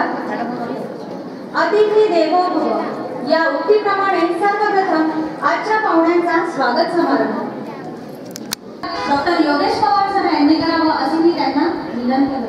अतिथी देवो भव या उक्तीप्रमाणे सर्वप्रथम आजच्या पाहुण्यांचा स्वागत समारंभ डॉक्टर योगेश पवार सर यांनी करावं असे मी त्यांना विनंती करतो.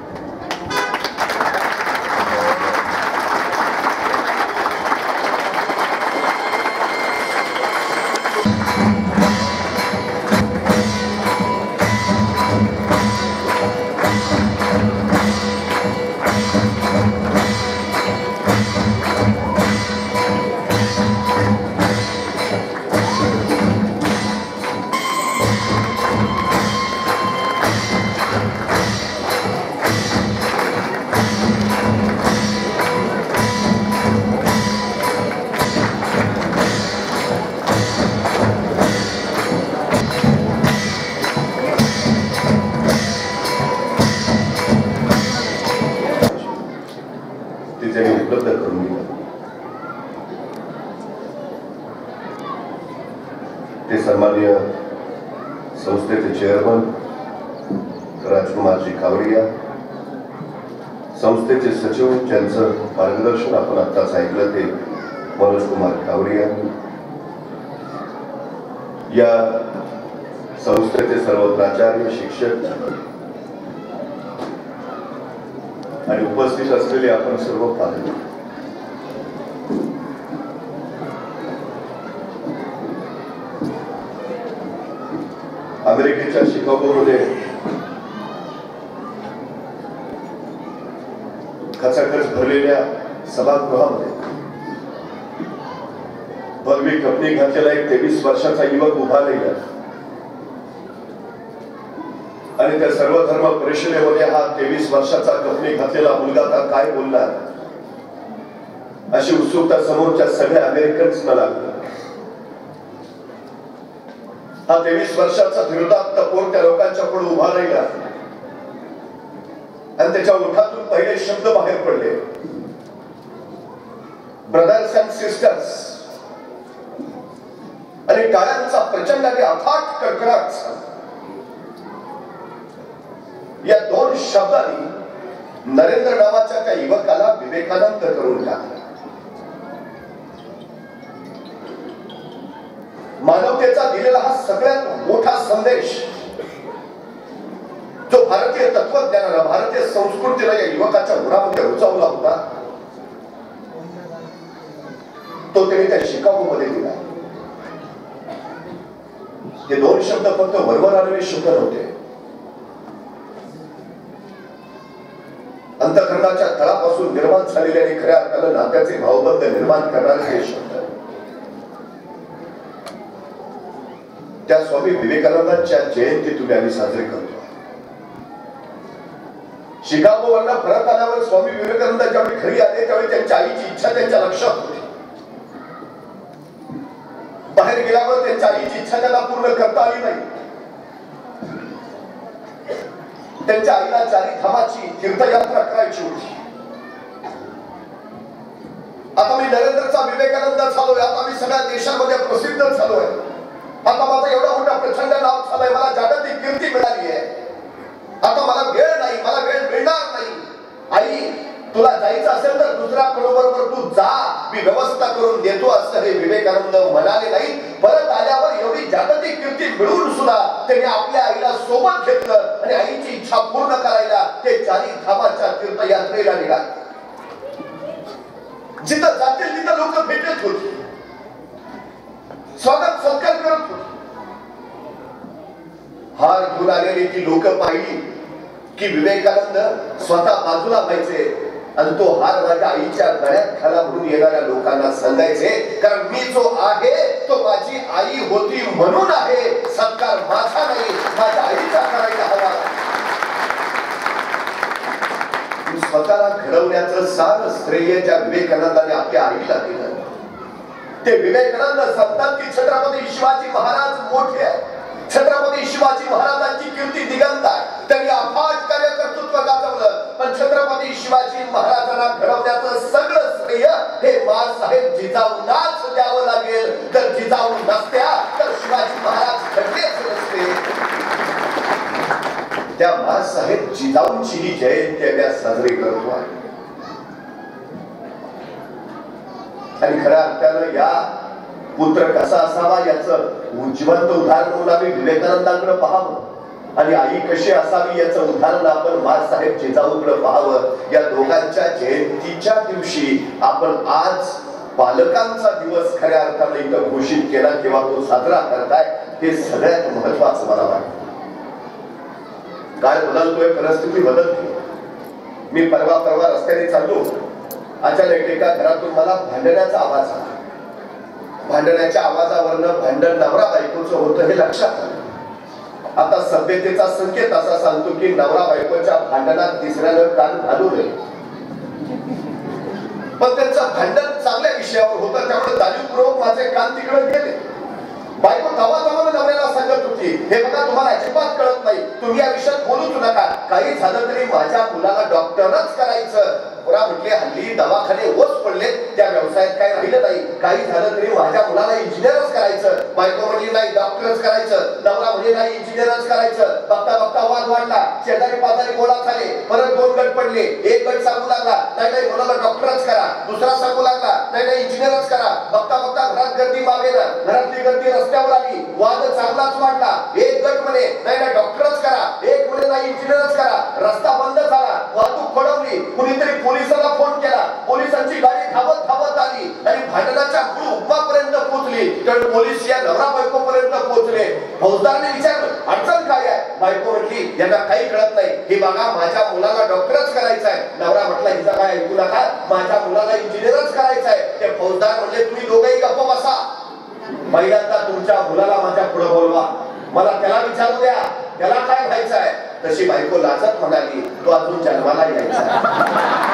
ते सन्माननीय संस्थेचे चेअरमन राजकुमारजी कावडिया, संस्थेचे सचिव ज्यांचं मार्गदर्शन आपण आत्ताच ऐकलं ते मनोज कुमार कावडिया, या संस्थेचे सर्व प्राचार्य, शिक्षक आणि उपस्थित असलेले आपण सर्व पालक, अमेरिकेच्या शिकागोमध्ये खचाखच भरलेल्या सभागृहामध्ये भगवी कपनी घातलेला एक 23 वर्षाचा युवक उभा राहिला आणि त्या सर्व धर्म परिषदेमध्ये हा 23 वर्षाचा कपनी घातलेला मुलगा काय बोलणार अशी उत्सुकता समोरच्या सगळ्या अमेरिकन्सना लागली. हा 23 वर्षाचा धीरदात्त पोर त्या लोकांच्या पुढे उभा राहिला आणि त्याच्या ओठातून पहिले शब्द बाहेर पडले, ब्रदर्स अँड सिस्टर्स, आणि टाळ्यांचा प्रचंड आणि अथाट कडकडाट. या दोन शब्दांनी नरेंद्र नावाच्या त्या युवकाला विवेकानंद करून टाकला. मानवतेचा दिलेला हा सगळ्यात मोठा संदेश जो भारतीय तत्वज्ञानाला, भारतीय संस्कृतीला या युवकाच्या मुलामध्ये रुजवला होता तो त्यांनी त्या शिकागोमध्ये दिला. हे दोन शब्द फक्त वरवर आलेले शब्द नव्हते, अंतःकरणाच्या तळापासून निर्माण झालेले आणि खऱ्या अर्थाने नात्याचे भावबंध निर्माण करणारे हे शब्द. त्या स्वामी विवेकानंदांच्या जयंती तुम्ही आम्ही साजरी करतो. शिकागो वरनं परत आल्यावर स्वामी विवेकानंद ज्यावेळी घरी आले त्यावेळी त्यांच्या आईची इच्छा त्यांच्या लक्षात होती. बाहेर गेल्यावर त्यांच्या आईची इच्छा त्यांना पूर्ण करता आली नाही. त्यांच्या आईला चारिधामाची तीर्थयात्रा करायची होती. आता मी नरेंद्रचा विवेकानंद झालोय, आता मी सगळ्या देशामध्ये प्रसिद्ध झालोय, आता माझं एवढा मोठा प्रचंड नाव झालंय, मला जागतिक कीर्ती मिळाली आहे, आता मला वेळ नाही, मला वेळ मिळणार नाही. आई तुला जायचं असेल तर दुसऱ्या बरोबर तू जा, मी व्यवस्था करून देतो असं हे विवेकानंद म्हणाले नाही. परत आल्यावर एवढी जागतिक कीर्ती मिळून सुद्धा त्यांनी आपल्या आईला सोबत घेतलं आणि आईची इच्छा पूर्ण करायला ते चारिधामाच्या तीर्थयात्रेला निघाले. जिथं जातील तिथं लोक भेटत होती, स्वागत सत्कार करत होते. हार घेऊन आलेली ती लोक पाहिली की विवेकानंद स्वतः बाजूला व्हायचे आणि तो हार माझ्या आईच्या गळ्यात घाला म्हणून येणाऱ्या लोकांना सांगायचे, कारण मी जो आहे तो माझी आई होती म्हणून आहे, सत्कार माझा नाही, माझ्या आईचा करायला हवा. स्वतःला घडवण्याचं सारं श्रेय ज्या विवेकानंदाने आपल्या आईला दिलं. ते विवेकानंद सांगतात की छत्रपती शिवाजी महाराज मोठे आहे, छत्रपती शिवाजी महाराजांची कीर्ती दिगंत आहे, त्यांनी अफाट कार्यकर्तृत्व गाजवलं, पण छत्रपती शिवाजी महाराजांना घडवण्याचं सगळं श्रेय हे बाळासाहेब जिजाऊंनाच द्यावं लागेल. तर जिजाऊ नसत्या तर शिवाजी महाराज घडलेच नसते. त्या बाळासाहेब जिजाऊंची ही जयंती आम्ही साजरी करतो आहे. आणि खऱ्या अर्थानं या पुत्र कसा असावा याचं उज्ज्वल उदाहरण म्हणून आम्ही विवेकानंदांकडे पाहावं आणि आई कशी असावी याचं उदाहरण आपण माँसाहेब जिजाऊकडे पाहावं. या दोघांच्या जयंतीच्या दिवशी आपण आज पालकांचा दिवस खऱ्या अर्थाने इथं घोषित केला किंवा तो साजरा करताय, हे सगळ्यात महत्वाचं मला वाटतं. काळ बदलतोय, परिस्थिती बदलते. मी परवा रस्त्याने चाललो, अचानक एका घरातून मला भांडण्याचा आवाज आला. भांडण्याच्या आवाजावरनं भांडण नवरा बायकोचं होतं हे लक्षात आलं. आता सभ्यतेचा संकेत असा सांगतो की नवरा बायकोच्या भांडणात तिसऱ्यानं कान घालू नये. पण त्यांचं भांडण चांगल्या विषयावर होतं, त्यामुळे जाणीवपूर्वक माझे कान तिकडे गेले. बायको धावाधावानं नवऱ्याला सांगत होती, हे बघा तुम्हाला अजिबात कळत नाही, तुम्ही या विषयात बोलूच नका. काही झालं तरी माझ्या मुलाला डॉक्टरच करायचं. पुरा म्हटले हल्ली दवाखाने ओस पडले, त्या व्यवसायात काही राहिलं नाही. काही झालं तरी माझ्या मुलाला इंजिनियरच करायचं. बायको म्हणली नाही डॉक्टरच करायचं. नवरा म्हणजे नाही इंजिनियरच करायचं. बघता बघता वाद वाढला, शेजारी पाजारी गोळा झाले. परत 2 गट पडले. एक गट सांगू लागला नाही मुलाला डॉक्टरच करा. दुसरा सांगू लागला नाही इंजिनियरच करा. बघता बघता घरात गर्दी मागेना, घरातली गर्दी रस्त्यावर आली. वाद चांगलाच वाढला. एक गट म्हणे नाही डॉक्टरच करा, एक म्हणे नाही इंजिनियरच करा. रस्ता बंद झाला, वाहतूक खोळंबली. कुणीतरी पोलिसांना फोन केला, पोलिसांची गाडी धावत धावत आली आणि भांडणाच्या मूळ उपमापर्यंत पोहोचली. तर पोलीस या नवरा बायको पर्यंत पोहोचले. फौजदारने विचारलं अडचण काय आहे. बायको म्हटली यांना काही कळत नाही, हे बघा माझ्या मुलाला डॉक्टरच करायचं आहे. नवरा म्हटला हिचा काय ऐकू नका, माझ्या मुलाला इंजिनियरच करायचं आहे. ते फौजदार म्हणले तुम्ही दोघेही गप्प बसा. पहिल्यांदा तुमच्या मुलाला माझ्या पुढे बोलवा, मला त्याला विचारू द्या त्याला काय व्हायचं आहे. तशी बायको लाजत म्हणाली तो अजून जन्माला यायचा आहे.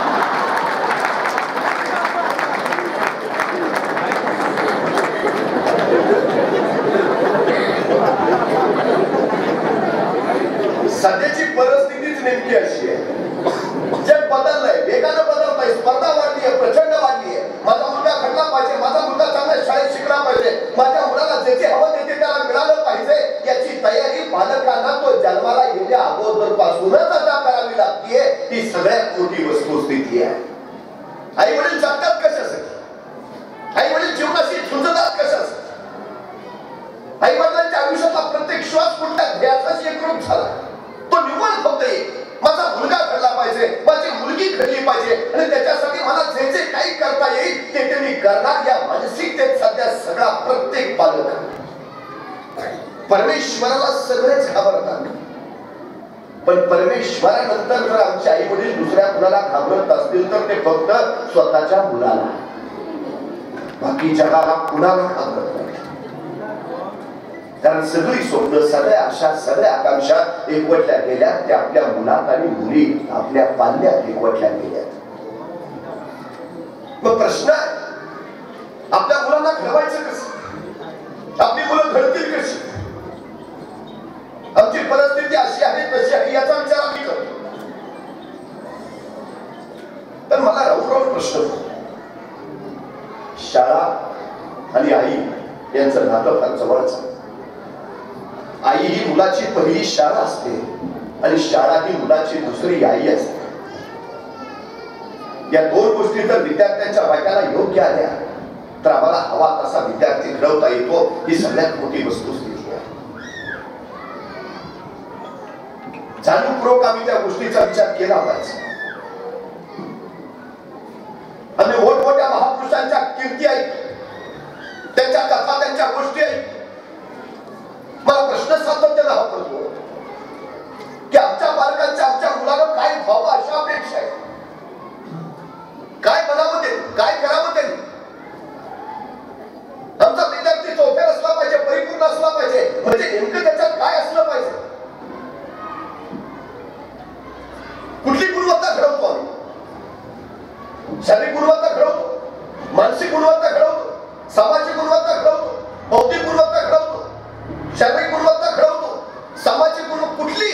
सध्याची परिस्थितीच नेमकी अशी आहे. जग बदललंय, वेगानं बदलतंय, स्पर्धा वाढली आहे, प्रचंड वाढली आहे. माझा मुलगा घडला पाहिजे, माझा मुलगा चांगल्या शाळेत शिकला पाहिजे, माझ्या मुलाला जे जे हवं ते त्याला मिळालं पाहिजे, याची तयारी पालकांना तो जन्माला येण्या अगोदर पासूनच आता करावी लागतीये. ही सगळ्यात मोठी वस्तुस्थिती आहे. आई वडील जगतात कशासाठी, आई वडील जीवनाशी झुंजतात कशासाठी. आई वडिलांच्या आयुष्यातला प्रत्येक श्वास कुठल्या ध्येयाचाच एकरूप झाला. तो निव्वळ फक्त माझा मुलगा घडला पाहिजे, माझी मुलगी घडली पाहिजे आणि त्याच्यासाठी मला जे जे काही करता येईल ते मी करणार. या मानसिकतेत सध्या सगळा प्रत्येक पालक. परमेश्वराला सगळेच घाबरतात, पण परमेश्वरानंतर जर आमचे आई वडील दुसऱ्या कुणाला घाबरत असतील तर ते फक्त स्वतःच्या मुलाला, बाकी जगाला कुणाला घाबरत नाही. कारण सगळी स्वप्न, सगळ्या आशा, सगळ्या आकांक्षा एकवटल्या गेल्या त्या आपल्या मुलात आणि मुली आपल्या पाल्यात एकवटल्या गेल्या. मग प्रश्न आहे आपल्या मुलांना घडवायचं कसं, आपली मुलं घडतील कशी. आमची परिस्थिती अशी आहे तशी आहे याचा विचार आम्ही करतो. तर मला राऊंड प्रश्न, शाळा आणि आई यांचं नातं फार जवळचं. आई ही मुलाची पहिली शाळा असते आणि शाळा ही मुलाची दुसरी आई असते. या 2 गोष्टी जर विद्यार्थ्यांच्या वाट्याला योग्य आल्या तर आम्हाला हवा तसा विद्यार्थी घडवता येतो. ही सगळ्यात मोठी वस्तुस्थिती आहे. जाणीवपूर्वक आम्ही त्या गोष्टीचा विचार केला पाहिजे. आम्ही मोठमोठ्या महापुरुषांच्या कीर्ती ऐक, त्यांच्या कथा, त्यांच्या गोष्टी ऐक. मला प्रश्न सातत्याने हा पडतो की आमच्या पालकांच्या आमच्या मुलाला काय व्हावं अशा अपेक्षा आहे. काय बनावं ते, काय करावं त्यांनी. आमचा विद्यार्थी चौथ्यात असला पाहिजे, परिपूर्ण असला पाहिजे. म्हणजे नेमकं त्याच्यात काय असलं पाहिजे, कुठली गुणवत्ता घडवतो आम्ही. शारीरिक गुणवत्ता घडवतो, मानसिक गुणवत्ता घडवतो, सामाजिक गुणवत्ता घडवतो, बौद्धिक गुणवत्ता घडवतो, शारीरिक गुणवत्ता घडवतो, सामाजिक गुणवत्ता कुठली.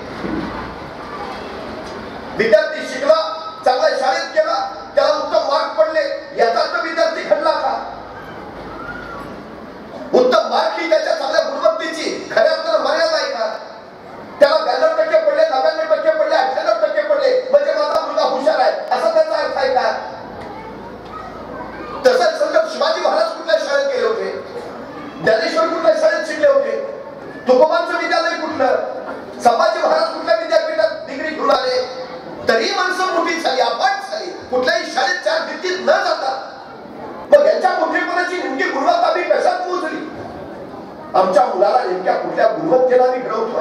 विद्यार्थी शिकला, चांगल्या शाळेत गेला, त्याला उत्तम मार्क पडले, याचा अर्थ विद्यार्थी घडला का. उत्तम मार्क ही त्याच्या चांगल्या गुणवत्तेची खऱ्या अर्थानं मर्यादा आहे का. त्याला 92% पडले, 99% पडले, 98% पडले म्हणजे माझा मुलगा हुशार आहे असा त्याचा अर्थ आहे का. तसंच समजा किमतीत न जाता मग यांच्या मोठेपणाची नेमकी गुणवत्ता मी कशात मोजली? आमच्या मुलाला नेमक्या कुठल्या गुणवत्तेला मी घडवतोय?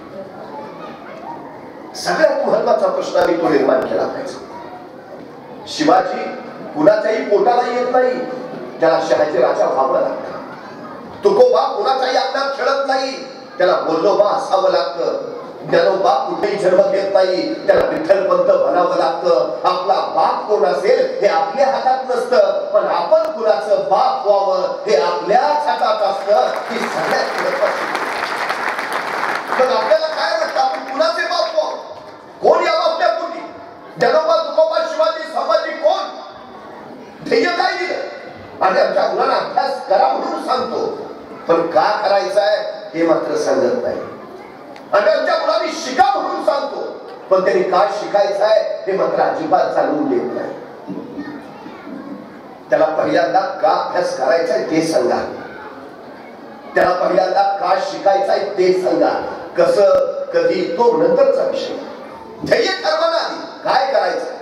सगळ्यात महत्वाचा प्रश्न मी तो निर्माण केला पाहिजे. शिवाजी कुणाच्याही पोटाला येत नाही, त्याला शहाजी राजा व्हावं लागतं. तुकोबा कुणाच्याही अंगात खेळत नाही, त्याला बोल्लोबा असावं लागतं. ज्ञानोबा कुठेही जन्म घेत नाही, त्याला विठ्ठलपंत बनावं लागतं. आपला बाप कोण असेल हे आपल्या हातात नसतं, पण आपण कुणाचं बाप व्हावं हे आपल्याच हातात असतं. ही सगळ्यात महत्वाची. मग आपल्याला काय वाटतं आपण कुणाचे बाप व्हावं? कोण यावं आपल्या पोटी? ज्ञानोबा, तुकोबा, शिवाजी, संभाजी कोण? ध्येय काय दिलं? आणि आमच्या मुलांना अभ्यास करा म्हणून सांगतो, पण का करायचा आहे हे मात्र सांगत नाही. आणि आमच्या मुलांनी शिका म्हणून सांगतो, पण त्यांनी काय शिकायचं आहे हे मात्र अजिबात सांगून देत नाही. त्याला पहिल्यांदा का अभ्यास करायचा आहे ते सांगा, त्याला पहिल्यांदा का शिकायचं आहे ते सांगा. कसं, कधी, तो नंतरचा विषय. ध्येय ठरवा ना आधी काय करायचं.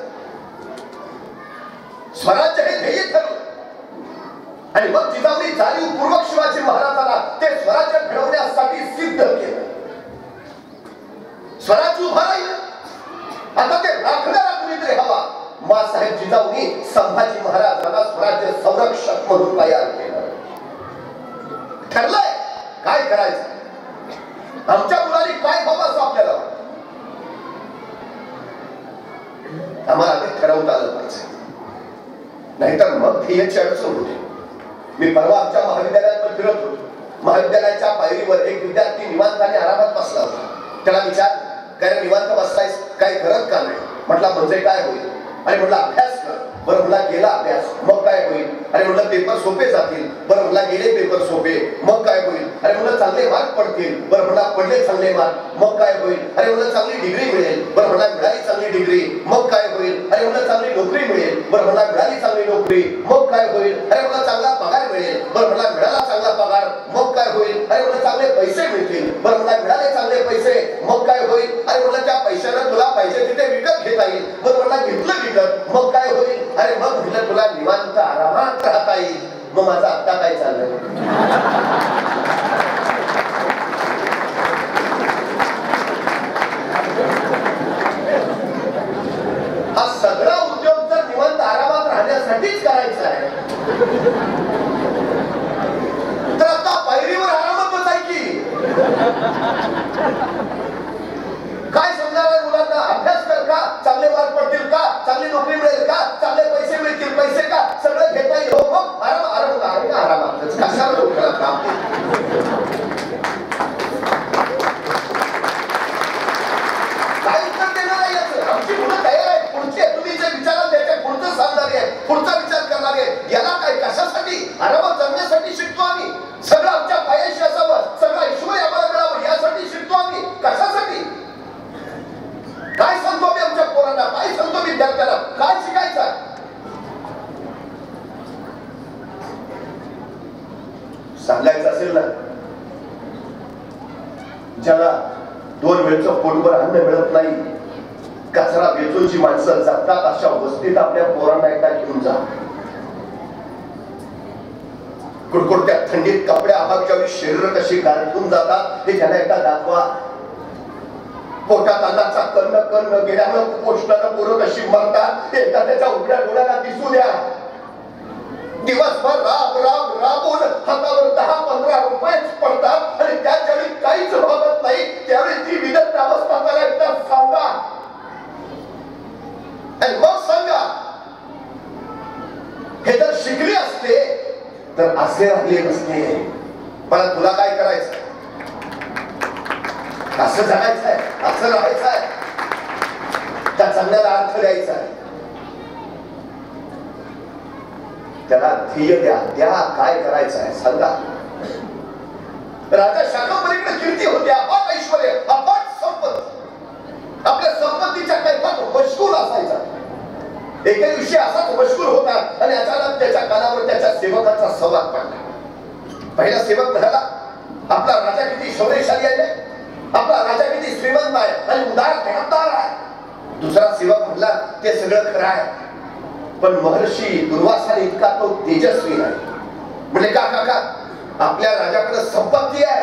स्वराज्य हे ध्येय ठरलं आणि मग जिजाऊनी जाणीवपूर्वक शिवाजी महाराजांना ते स्वराज्य घडवण्यासाठी सिद्ध केलं. स्वराज्य उभा राहिलं, आता ते राखणारा कुणीतरी हवा. मासाहेब जिजाऊनी संभाजी महाराजांना स्वराज्य संरक्षक म्हणून तयार केलं. ठरलंय काय करायचं, आमच्या मुलांनी काय व्हावं असं आपल्याला वाटतं. आम्हाला ते ठरवता आलं पाहिजे, नाहीतर मग ध्येयाची अडचण होते. मी परवा आमच्या महाविद्यालयात फिरत होतो. महाविद्यालयाच्या पायरीवर एक विद्यार्थी निवांताने आरामात बसला होता. त्याला विचार, काय निवांत बसलायस, काय करत का नाही? म्हटला म्हणजे काय होईल? अरे म्हटलं अभ्यास कर. बरं म्हटला गेला अभ्यास, मग काय होईल? अरे म्हटलं पेपर सोपे जातील. बरं म्हटला गेले पेपर सोपे, मग काय होईल? अरे म्हटलं चांगले मार्क पडतील. बरं म्हटला पडले चांगले मार्क, मग काय होईल? अरे म्हटलं चांगली डिग्री मिळेल. बरं म्हटला मिळाली चांगली डिग्री, मग काय होईल? अरे म्हटलं चांगली नोकरी मिळेल. बरं म्हटला मिळाली चांगली नोकरी, मग काय होईल? अरे म्हटलं चांगला पगार मिळेल. बरं म्हटला मिळाला चांगला पगार, मग काय होईल? अरे म्हटलं चांगले पैसे मिळतील. बरं म्हटला मिळाले चांगले पैसे, मग काय होईल? अरे म्हटलं त्या पैशानं तुला पाहिजे तिथे विकत घेता येईल. बरं म्हटला घेतलं विकत, मग काय होईल? अरे मग म्हटलं तुला निवांत आरामात राहता येईल. मग माझं आता काय चाललंय? हा सगळा उद्योग जर निवांत आरामात राहण्यासाठीच करायचा आहे तर आता पायरीवर आरामातच आहे की काय समजायला मुलांना? अभ्यास कर का, चांगले मार्क पडतील का, चांगली नोकरी मिळेल का, चांगले पैसे मिळतील, पैसे का, सगळं घेता येईल. हो मग आराम आराम आहे ना, आरामातच कशाला डोक्याला काम? काय उत्तर देणार आहे याचं? आमची मुलं तयार आहे, पुढचे तुम्ही जे विचाराल त्याच्या पुढचं सांगणारे आहे, पुढचा विचार करणारे आहे. याला काय कशासाठी? आरामात जगण्यासाठी शिकतो आम्ही. सगळं आमच्या पायाशी असावं, सगळं ऐश्वर्य आम्हाला मिळावं यासाठी शिकतो आम्ही. कशासाठी? काय सांगतो मी आमच्या पोरांना, काय सांगतो विद्यार्थ्यांना, काय शिकायचं? सांगायचं असेल ना, ज्याला 2 वेळचं पोटभर अन्न मिळत नाही, कचरा वेचून जी माणसं जगतात, अशा वस्तीत आपल्या पोरांना एकदा घेऊन जा. कुडकुडत्या थंडीत कपड्या अभावी शरीर कशी गारठून जातात हे त्यांना एकदा दाखवा. पोटात अन्नाचा कन्न कन्न गेल्यानं कुपोषणानं पोरं कशी मरतात एकदा त्याच्या उघड्या डोळ्याला दिसू द्या. दिवसभर राब राब राबून हातावर 10-15 रुपयेच पडतात आणि त्याच्यावेळी काहीच भागत नाही. त्यावेळी ती विदग्ध अवस्था त्याला एकदा सांगा आणि मग सांगा. हे जर शिकले असते तर असे राहिले नसते. मला तुला काय करायचं? असं जगायचंय, असं राहायचंय, त्या चांगल्याला अर्थ द्यायचा आहे. त्याला ध्येय द्या, द्या काय करायचं आहे सांगा. राजा शाकंभरीकडे कीर्ती होती, अफाट ऐश्वर्य, अफाट संपत्ती, आपल्या संपत्तीच्या कैफात मशगूल असायचा. एके दिवशी असाच मशगूल होता आणि अचानक त्याच्या कानावर त्याच्या सेवकाचा संवाद पडला. पहिला सेवक म्हणाला, आपला राजा किती शौर्यशाली आहे, आपला राजा किती श्रीमंत आहे आणि उदार धनदार आहे. दुसरा सेवक म्हणला, ते सगळं खरं आहे, पण महर्षी दुर्वासाने इतका तो तेजस्वी नाही. म्हणजे का आपल्या राजाकडे संपत्ती आहे,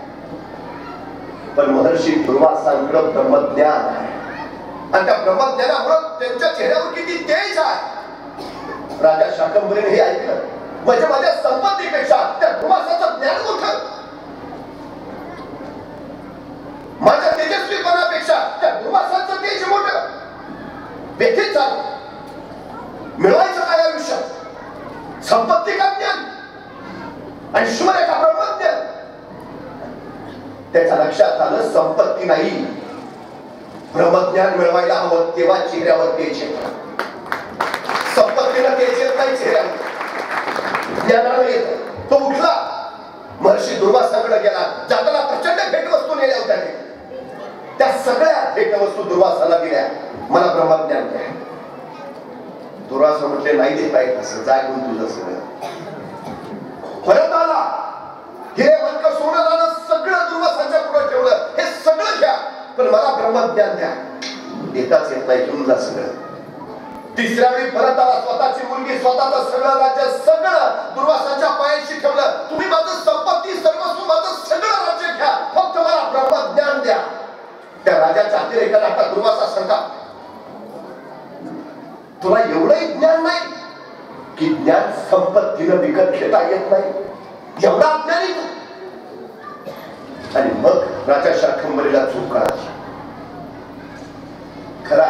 पण महर्षी दुर्वासांकडे ब्रह्मज्ञान आहे. आणि त्या ब्रह्मज्ञानामुळे त्यांच्या चेहऱ्यावर किती तेज आहे. राजा शाकंभरीने हे ऐकलं, म्हणजे माझ्या संपत्तीपेक्षा त्या दुर्वासाचं ज्ञान मोठं, माझ्या तेजस्वीपणापेक्षा त्या दुर्वासाचं तेज मोठं. व्यथित झालं. मिळवायचं काय आयुष्यात? संपत्ती का ज्ञान? ऐश्वर्य का ब्रह्मज्ञान? त्याच्या लक्षात आलं संपत्ती नाही, ब्रह्मज्ञान मिळवायला हवं, तेव्हा चेहऱ्यावर तेज येतं. संपत्तीला तेज येत नाही, चेहऱ्यावर ज्ञानानं येतं. तो उठला, महर्षी दुर्वासाकडे गेला. जाताना प्रचंड भेटवस्तू नेल्या होत्या. त्या सगळ्या भेटवस्तू दुर्वासाला दिल्या. मला ब्रह्मज्ञान द्या. दुर्वासा म्हटले नाही देता येत असं, जाय गुण तुझं सगळं. परत आला, हिरे वंक सोनं दानं सगळं दुर्वासाच्या पुढे ठेवलं. हे सगळं घ्या, पण मला ब्रह्मज्ञान द्या. देताच येत नाही, घेऊन जा सगळं. तिसऱ्या वेळी परत आला, स्वतःची मुलगी, स्वतःचं सगळं राज्य, सगळं दुर्वासाच्या पायाशी ठेवलं. तुम्ही माझं संपत्ती सर्वस्व, माझं सगळं राज्य घ्या, फक्त मला ब्रह्मज्ञान द्या. त्या राजाच्या अतिरेकाला आता दुर्वासा सांगा, तुला एवढंही ज्ञान नाही की ज्ञान संपत्तीनं विकत घेता येत नाही, एवढा ज्ञानी तू. आणि मग राजा शाकंभरीला चूक कळाली. खरा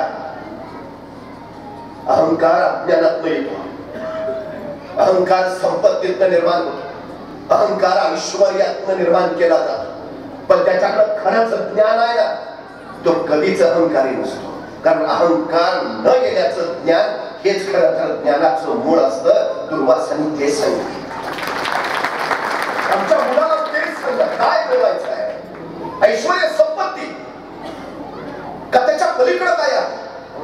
अहंकार अज्ञानातनं येतो, अहंकार संपत्तीतनं निर्माण होतो, अहंकार ऐश्वर्यातनं निर्माण केला जातो. पण त्याच्याकडे खरंच ज्ञान आहे ना, तो कधीच अहंकारी नसतो. कारण अहंकार न येण्याचं ज्ञान हेच खरं तर ज्ञानाचं मूळ असतं. दुर्वासाने ते सांगितलं. आमच्या मुलाला तेच सांगा, काय मिळवायचं आहे? ऐश्वर्य, संपत्ती का त्याच्या पलीकडे काय आहे?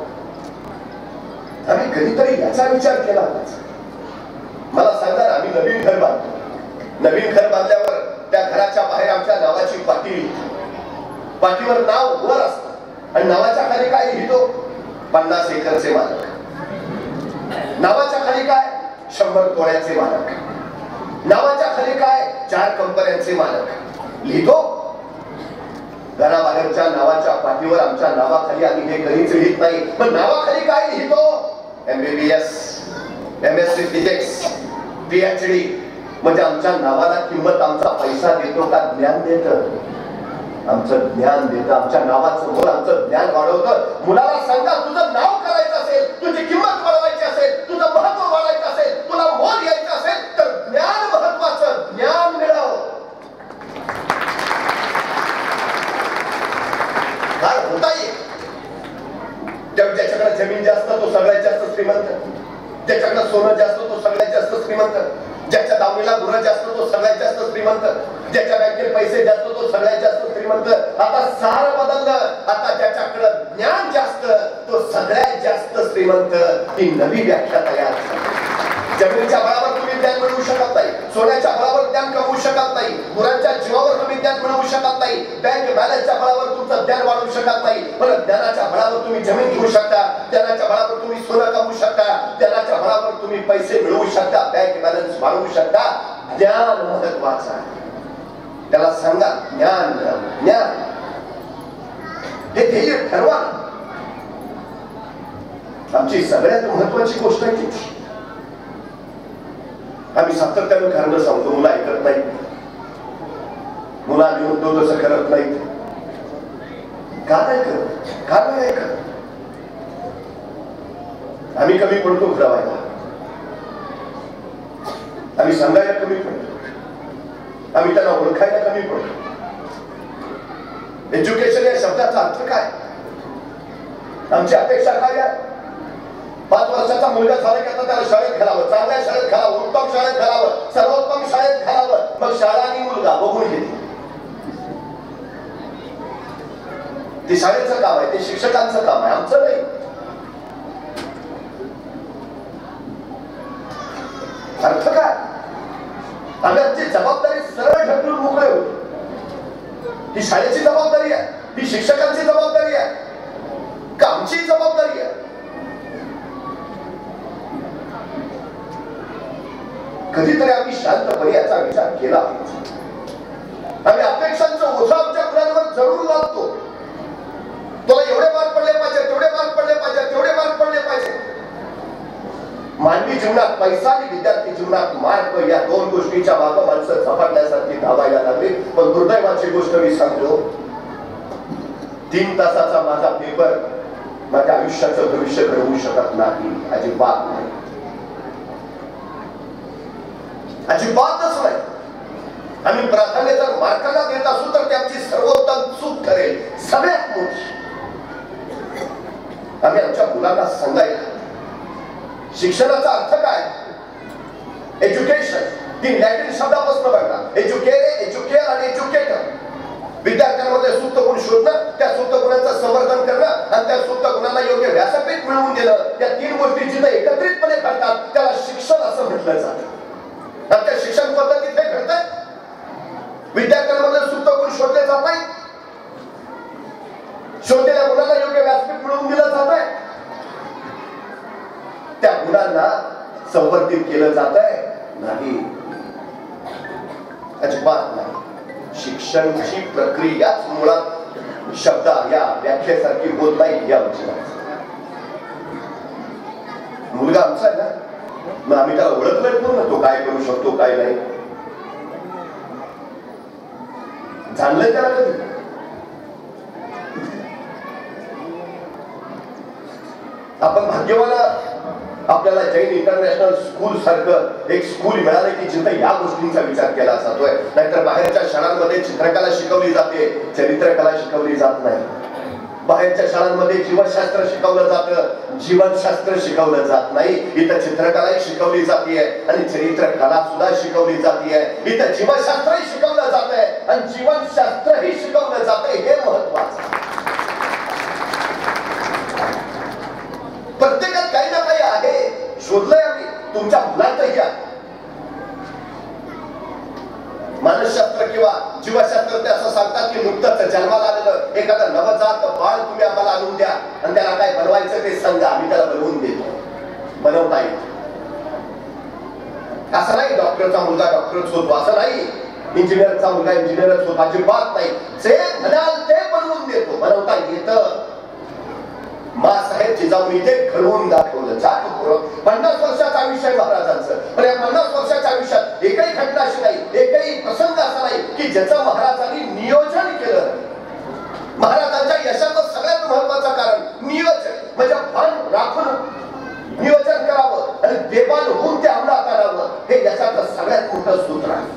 आम्ही कधीतरी याचा विचार केला. मला सांगणार, आम्ही नवीन घर बांधतो. नवीन घर बांधल्यावर त्या घराच्या बाहेर आमच्या नावाची पाटी, पाटीवर नाव वर असतं आणि नावाच्या खाली काय लिहितो? 50 एकरचे मालक. नावाच्या खाली काय? 100 तोळ्याचे मालक. नावाच्या खाली काय? 4 कंपन्यांचे मालक लिहितो. घराबाहेरच्या नावाच्या पाठीवर आमच्या नावाखाली आम्ही हे कधीच लिहित नाही. पण नावाखाली काय लिहितो? MBBS, MSc physics, PhD. म्हणजे आमच्या नावाला किंमत, आमचा पैसा देतो का ज्ञान देतं? आमचं ज्ञान देतं. आमच्या नावाचं मोल आमचं ज्ञान वाढवतं. मुलाला सांगा, तुझं नाव करायचं असेल, तुझी किंमत वाढवायची असेल, तुझं महत्व वाढवायचं असेल, तुला मोल यायचं असेल, तर ज्ञान महत्वाचं. ज्ञान मिळव. काय होता येईल? ज्याच्याकडे जमीन जास्त तो सगळ्यात जास्त श्रीमंत, ज्याच्याकडे सोनं जास्त तो सगळ्यात जास्त श्रीमंत, ज्याच्या दावणीला गुरं जास्त तो सगळ्यात जास्त श्रीमंत, ज्याच्या बँकेत पैसे जास्त तो सगळ्यात जास्त श्रीमंत. आता सार बदललं. आता ज्याच्याकडे ज्ञान जास्त तो सगळ्यात जास्त श्रीमंत. ही नवी व्याख्या तयार झाली. जमिनीच्या बळावर तुम्ही ज्ञान मिळवू शकत नाही, सोन्याच्या बळावर ज्ञान कमवू शकत नाही, गुरांच्या जीवावर तुम्ही ज्ञान मिळवू शकत नाही, बँक बॅलन्सच्या बळावर तुमचं ज्ञान वाढवू शकत नाही. पण ज्ञानाच्या बळावर तुम्ही जमीन घेऊ शकता, ज्ञानाच्या बळावर तुम्ही सोनं कमवू शकता, ज्ञानाच्या बळावर तुम्ही पैसे मिळवू शकता, बँक बॅलन्स वाढवू शकता. ज्ञान महत्वाचं आहे. त्याला सांगा, ज्ञान ज्ञान हे ध्येय ठरवा. आमची सगळ्यात महत्वाची गोष्ट आहे ती. आम्ही सातत्यानं कारण सांगतो, मुलं ऐकत नाही, मुला विरुद्ध तसं करत नाहीत. का नाही करत? का नाही ऐकत? आम्ही कमी पडतो फिरवायला, आम्ही सांगायला कमी पडतो, आम्ही त्यांना ओळखायला कमी पडतो. एज्युकेशन या शब्दाचा अर्थ काय? आमची अपेक्षा काय आहे? 5 वर्षाचा मुलगा झाला की आता त्याला शाळेत घालावं, चांगल्या शाळेत घालावं, उत्तम शाळेत घालावं, सर्वोत्तम शाळेत घालावं. मग शाळा आणि मुलगा बघून घेते. ते शाळेचं काम आहे, ते शिक्षकांचं काम आहे, आमचं नाही. अर्थ काय? आम्ही आमची जबाबदारी सरळ ढकलून मोकळे होतो. ही शाळेची जबाबदारी आहे, ही शिक्षकांची जबाबदारी आहे का आमची जबाबदारी आहे? कधीतरी आम्ही शांतपणे याचा विचार केला. आम्ही अपेक्षांचं ओझं आमच्या मुलांवर जरूर लावतो. तुला एवढे मार्क पडले पाहिजे, तेवढे मार्क पडले पाहिजे, तेवढे मार्क पडले पाहिजे. मानवी जीवनात पैसा आणि विद्यार्थी जीवनात मार्क या दोन गोष्टीच्या मागे माणसं झपाटण्यासाठी धावायला लागली. पण दुर्दैवाची गोष्ट मी सांगतो, 3 तासाचा माझा पेपर माझ्या आयुष्याचं भविष्य घडवू शकत नाही. अजिबात नाही, अजिबातच नाही. आम्ही प्राधान्य जर मार्काला देत असू तर त्याची सर्वोत्तम चूक ठरेल, सगळ्यात मोठी. आम्ही आमच्या मुलांना सांगायला, शिक्षणाचा अर्थ काय? एज्युकेशन. 3 लॅटिन शब्दापासून बनला. एज्युकेरे, एज्युकेअर आणि एज्युकेटर. विद्यार्थ्यांमध्ये सुप्त गुण शोधणं, त्या सुप्त गुणांचं संवर्धन करणं आणि त्या सुप्त गुणांना योग्य व्यासपीठ मिळवून देणं, त्या 3 गोष्टी जिथे एकत्रितपणे घडतात त्याला शिक्षण असं म्हटलं जातं. आणि त्या शिक्षण पद्धतीत हे घडतंय. विद्यार्थ्यांमध्ये सुप्त गुण शोधले जात आहेत, शोधलेल्या गुणांना योग्य व्यासपीठ मिळवून दिलं जात आहे, त्या गुणांना संवर्धित केलं जात आहे नाही, अजिबात नाही. शिक्षणाची प्रक्रियाच मुळात शब्द या व्याख्येसारखी होत नाही. या मुलगा आमचा आहे ना, मग आम्ही त्याला ओळख नाही ना, तो काय करू शकतो काय नाही जाणलंय त्याला कधी. आपण भाग्यवान, आपल्याला जैन इंटरनॅशनल स्कूल सारखं एक स्कूल मिळालं की जिथे या गोष्टींचा विचार केला जातोय. नाहीतर बाहेरच्या शाळांमध्ये चित्रकला शिकवली जाते, चरित्रकला शिकवली जात नाही. बाहेरच्या शाळांमध्ये जीवशास्त्र शिकवलं जातं, जीवनशास्त्र शिकवलं जात नाही. इथं चित्रकलाही शिकवली जाते आणि चरित्रकला सुद्धा शिकवली जाते. इथं जीवशास्त्रही शिकवलं जात आहे आणि जीवनशास्त्रही शिकवलं जाते. हे महत्वाचं. प्रत्येकात काही ना काही आहे, शोधलंय आम्ही. तुमच्या मुलांतही आहे. मानसशास्त्र किंवा जीवशास्त्र ते असं सांगतात की नुकतंच जन्माला आलेलं एखादं नवजात बाळ तुम्ही आम्हाला आणून द्या आणि त्याला काय बनवायचं ते सांगा, आम्ही त्याला बनवून देतो. बनवता येईल असं नाही. डॉक्टरचा मुलगा डॉक्टरच होतो असं नाही. इंजिनियरचा मुलगा इंजिनियरच होतो अजिबात नाही. जे म्हणाल ते बनवून देतो, बनवता येतं. मासाहेब जिजाऊनी ते घडवून दाखवलं. 50 वर्षाचं आयुष्य महाराजांचं, पण या 50 वर्षाच्या आयुष्यात एकही घटना अशी नाही, एकही प्रसंग असा नाही की ज्याचं महाराजांनी नियोजन केलं. महाराजांच्या यशाचं सगळ्यात महत्वाचं कारण नियोजन, म्हणजे भान राखून नियोजन करावं आणि देवान होऊन ते अंमलात आणावं. हे यशाचं सगळ्यात मोठं सूत्र आहे.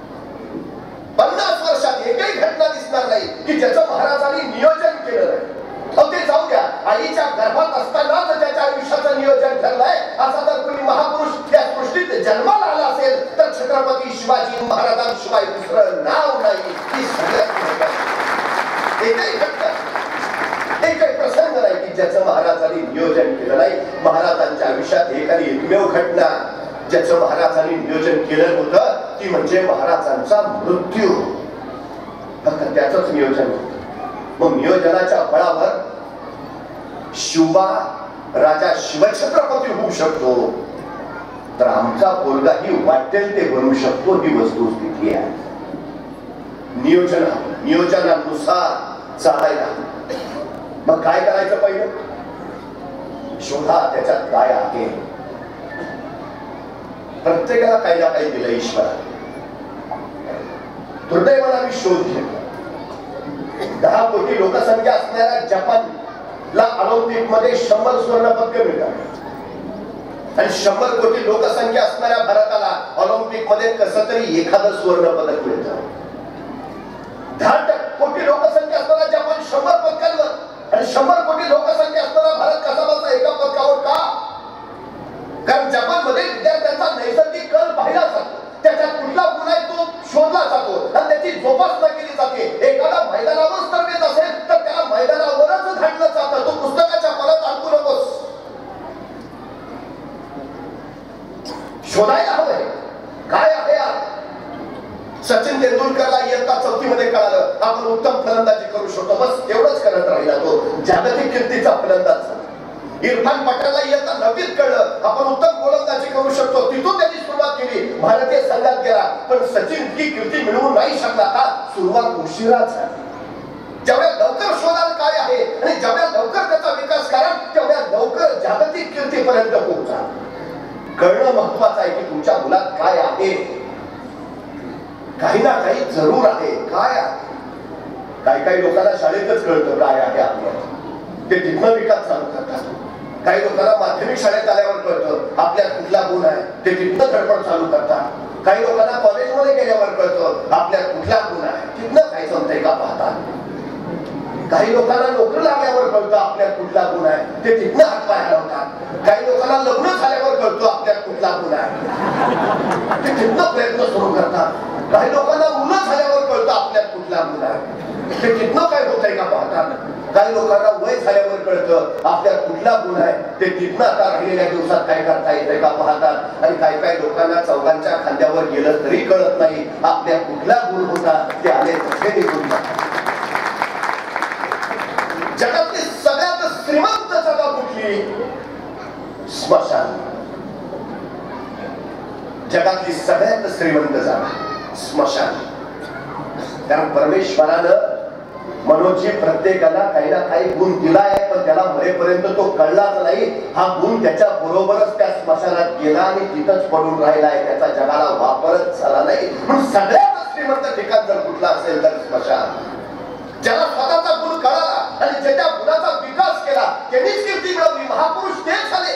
50 वर्षात एकही घटना दिसणार नाही की ज्याचं महाराजांनी नियोजन केलं नाही. ते जाऊ द्या, आईच्या गर्भात असतानाच त्याच्या आयुष्याचं नियोजन ठरलंय असा जर कोणी महापुरुष या सृष्टीत जन्माला आला असेल तर छत्रपती शिवाजी महाराजांशिवाय दुसरं नाव नाही. ही सगळ्यात एकही घटना, एकही प्रसंग नाही की ज्याचं महाराजांनी नियोजन केलं नाही. महाराजांच्या आयुष्यात एखादी एकमेव घटना ज्याचं महाराजांनी नियोजन केलं होतं ती म्हणजे महाराजांचा मृत्यू. फक्त त्याचंच नियोजन होतं. मग नियोजनाच्या बळावर शिवबा राजा शिवछत्रपती होऊ शकतो, तर आमचा पोरगाही वाटेल ते बनवू शकतो. ही वस्तुस्थिती आहे. नियोजनानुसार चालायला. मग काय करायचं? पहिलं शोधा त्याच्यात काय आहे. प्रत्येकाला काही ना काही दिलं ईश्वराने. दुर्दैवाने आम्ही शोध घेतो. 10 कोटी लोकसंख्या असणाऱ्या जपानला ऑलिम्पिक मध्ये 100 सुवर्ण पदक मिळतात आणि 100 कोटी लोकसंख्या असणाऱ्या भारताला ऑलिम्पिक मध्ये कसं तरी एखादं सुवर्ण पदक मिळतं. 10 कोटी लोकसंख्या असणारा जपान 100 पदकांवर आणि 100 कोटी लोकसंख्या असणारा भारत कसा बसला एका पदकावर? का? कारण जपानमध्ये विद्यार्थ्यांचा नैसर्गिक कल पाहिला जातो, त्याच्यात कुठला गुण आहे तो शोधला जातो आणि त्याची जोपासना केली जाते. एखादा मैदानावर तरबेज असेल तर त्याला मैदानावरच धाडलं जातं. तो पुस्तकाच्या पानात अडकू नकोस. शोधायला हवंय काय आहे. सचिन तेंडुलकरला इयत्ता 4थी मध्ये कळालं आपण उत्तम फलंदाजी करू शकतो, बस एवढंच करत राहिला तो. जागतिक कीर्तीचा फलंदाज. इरफान पटेलला इयत्ता 9वीत कळलं आपण उत्तम गोलंदाजी करू शकतो, तिथून त्यांनी सुरुवात केली. तितकी कीर्ती मिळवू नाही शकला का? सुरुवात उशिरा झाली. जेवढ्या लवकर शोधाल काय आहे आणि जेवढ्या लवकर त्याचा विकास करा तेवढ्या लवकर जागतिक कीर्तीपर्यंत पोहोचा. कळणं महत्वाचं आहे की तुमच्या मुलात काय आहे. काही ना काही जरूर आहे. काय आहे? काही लोकांना शाळेतच कळतं काय आहे आपल्याला, ते तिथनं विकास चालू करतात. काही लोकांना माध्यमिक शाळेत आल्यावर कळतं आपल्यात कुठला गुण आहे, ते तिथनं धडपड चालू करतात. काही लोकांना कॉलेजमध्ये गेल्यावर कळतं आपल्यात कुठला गुण आहे, तिथनं काय जमतंय का पाहतात. काही लोकांना नोकरी लागल्यावर कळतं आपल्यात कुठला गुण आहे, ते तिथनं हातपाय हलवतात. काही लोकांना लग्न झाल्यावर कळतं आपल्यात कुठला गुण आहे, ते तिथनं प्रयत्न सुरू करतात. काही लोकांना मुलं झाल्यावर कळतं आपल्यात कुठला गुण आहे, ते तिथनं काय होतंय का पाहतात. काही लोकांना वय झाल्यावर कळतं आपल्यात कुठला गुण आहे, ते तिथनं आता राहिलेल्या दिवसात काय करता येतंय का पाहतात. आणि काही लोकांना चौघांच्या खांद्यावर गेलं तरी कळत नाही आपल्यात कुठला गुण होता, ते आले तसे निघून जातात. जगातली सगळ्यात श्रीमंत जागा कुठली? स्मशान. जगातली सगळ्यात श्रीमंत जागा स्मशान. कारण परमेश्वरानं मनोजी प्रत्येकाला काही ना काही गुण दिला आहे, पण त्याला मरेपर्यंत तो कळलाच नाही. हा गुण त्याच्या बरोबरच त्या स्मशानात गेला आणि तिथंच पडून राहिला आहे. त्याचा जगाला वापरच झाला नाही. म्हणून सगळ्यात श्रीमंत ठिकाण जर कुठला असेल तर स्मशान. ज्याला स्वतःचा गुण कळाला आणि ज्याच्या गुणाचा विकास केला त्यांनीच कीर्ती मिळवली. महापुरुष तेच झाले.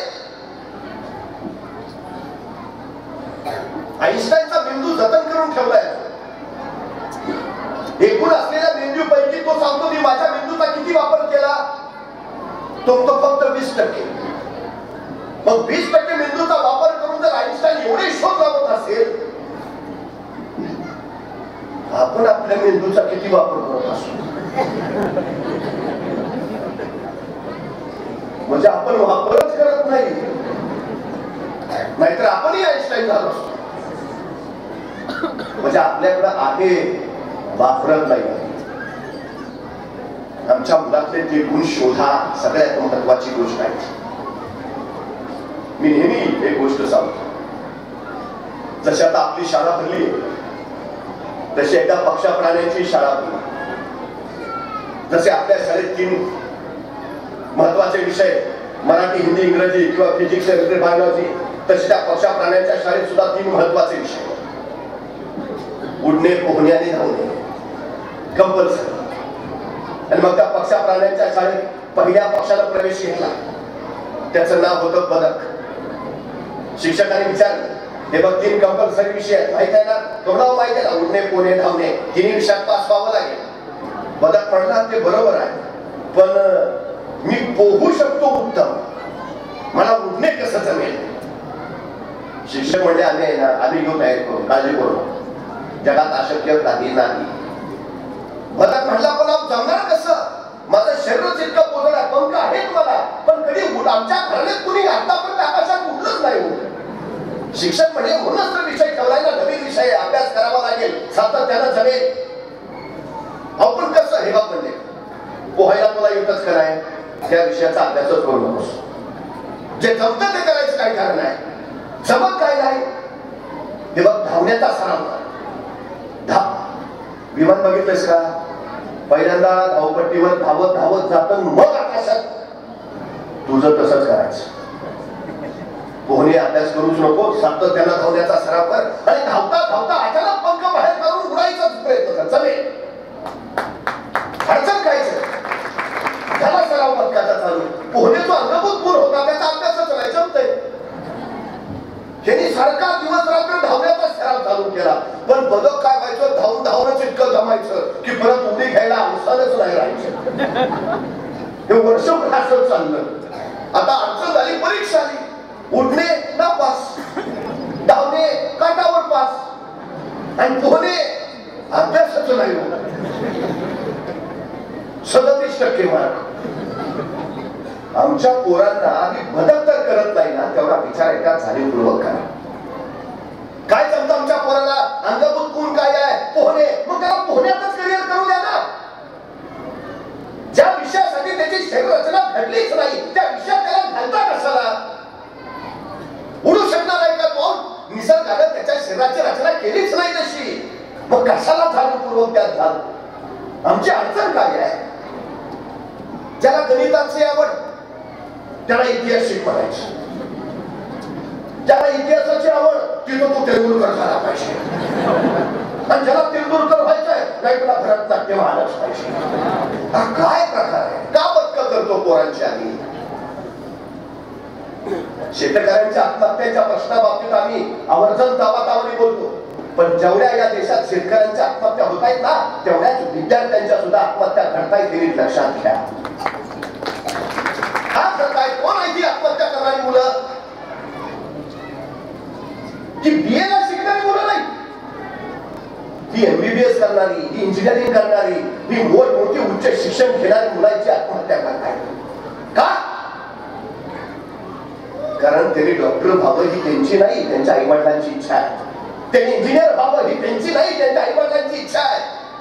आईन्स्टाईनचा बिंदू जतन करून ठेवलाय. एकूण असलेल्या मेंदूपैकी तो सांगतो मी माझ्या मेंदूचा किती वापर केला, तो फक्त 20%. मग 20% मेंदूचा वापर करून जर आईन्स्टाईन एवढे शोध लावत असेल, आपण आपल्या मेंदूचा किती वापर करत असतो. म्हणजे आपण वापरच करत नाही, नाहीतर आपणही आईन्स्टाईन झालो असतो. म्हणजे आपल्याकडे आहे, वापरत नाही. आमच्या मुलातले ते गुण शोधा, सगळ्यात महत्वाची गोष्ट आहे. मी नेहमी एक गोष्ट सांगतो, जशी आता आपली शाळा भरली तशी एकदा पक्षा प्राण्यांची शाळा भरली. जसे आपल्या शाळेत 3 महत्वाचे विषय मराठी, हिंदी, इंग्रजी किंवा फिजिक्स, केमिस्ट्री, बायोलॉजी, तशी त्या पक्षा प्राण्यांच्या शाळेत सुद्धा 3 महत्वाचे विषय: उडणे, पोहणे आणि धावणे कंपल्सरी. आणि मग त्या पक्षा प्राण्यांच्या शाळेत पहिल्या पक्षाला प्रवेश घेतला. त्याचं नाव होतं बदक. शिक्षकांनी विचारलं, हे बघ 3 कंपल्सरी विषय आहेत, माहित आहे ना? तुम्हाला माहित आहे ना? उडणे, पोहणे, धावणे 3 विषयात पास व्हावं लागेल. बदक म्हणला, ते बरोबर आहे, पण मी पोहू शकतो उत्तम, मला उडणे कसं जमेल? शिक्षक म्हणले, आम्ही घेऊ तयारी करून, काळजी करू, जगात अशक्य काही नाही. बदक म्हणला, पण जमणार कसं? माझं शरीरच इतकं पोचणार आहे, पंख आहेत मला, पण कधी आमच्या घरात कुणी आतापर्यंत आकाशात उडलंच नाही. शिक्षक म्हणजे म्हणूनच तर विषय ठेवलाय ना, नवीन विषय अभ्यास करावा लागेल, सातत्यानं जमेल. आपण कसं? हे बघ म्हणले, पोहायला तुला येतच कराय, त्या विषयाचा अभ्यासच करू नकोस. जे जमतं ते करायचं काही कारण आहे, जमत काय नाही. हे बघ, धावण्याचा सराव कर. विमान बघितलंस का? पहिल्यांदा धावपट्टीवर धावत धावत जात मग आकाशात. तुझं तसंच करायचं. पोहणे अभ्यास करूच नको, सातत्यानं धावण्याचा सराव कर आणि धावता धावता अचानक पंख बाहेर काढून उडायचाच प्रयत्न कर. जमेल. अडचण कायचं? झाला सराव पथकाचा चालू. पोहणे जो अंगभूत गुण होता त्याचा अभ्यासच नाही, जमतंय. त्यांनी सारखा दिवस रात्र धावण्याचा सराव चालू केला, पण बदक काय व्हायचं? धावून धावूनच इतकं जमायचं की परत उडी घ्यायला अवसरच नाही राहायचं. हे वर्षभर असं चाललं. आता अडचण झाली, परीक्षा आली. उडणे नापास, धावणे काटावर पास आणि पोहणे अभ्यासच नाही. 37% मार्क. आमच्या पोरांना आम्ही बदल तर करत नाही ना, तेवढा विचार एका जाणीवपूर्वक करा. काय जमतं आमच्या पोराला? अंगभूत गुण काय आहे? पोहणे. मग त्याला पोहण्यातच करिअर करू द्या ना. ज्या विषयासाठी त्याची शरीर रचना घडलीच नाही त्या विषयात त्याला घालता कशाला? उडू शकणार आहे का तो? निसर्गाने त्याच्या शरीराची रचना केलीच नाही तशी. मग कशाला जाणीवपूर्वक त्यात झालं? आमची अडचण काय आहे? ज्याला गणिताची आवड त्याला इतिहास शिक म्हणायची, ज्याला इतिहासाची आवड तिथं तो तेंडुलकर झाला पाहिजे, आणि ज्याला तेंडुलकर व्हायचंय नाही तुला भरतनाट्यम आलंच पाहिजे. हा काय प्रकार आहे? का बदक करतो पोरांची आधी? शेतकऱ्यांच्या आत्महत्यांच्या प्रश्नाबाबतीत आम्ही आवर्जून तावातावनी बोलतो, पण जेवढ्या या देशात शेतकऱ्यांच्या आत्महत्या होत आहेत ना तेवढ्याच विद्यार्थ्यांच्या सुद्धा आत्महत्या घडतायत हे लक्षात घ्या. हा काय कोण आहे ती आत्महत्या करणारी मुलं? की बीए ला शिकणारी मुलं नाही, ही एमबीबीएस करणारी, ही इंजिनिअरिंग करणारी, ही मोठी उच्च शिक्षण घेणारी मुलांची आत्महत्या करताय. का? कारण त्यांनी डॉक्टर व्हावं ही त्यांची नाही, त्यांच्या आई वडिलांची इच्छा आहे. त्यांनी इंजिनियर व्हावं ही त्यांची नाही, त्यांच्या आई वडिलांची इच्छा आहे.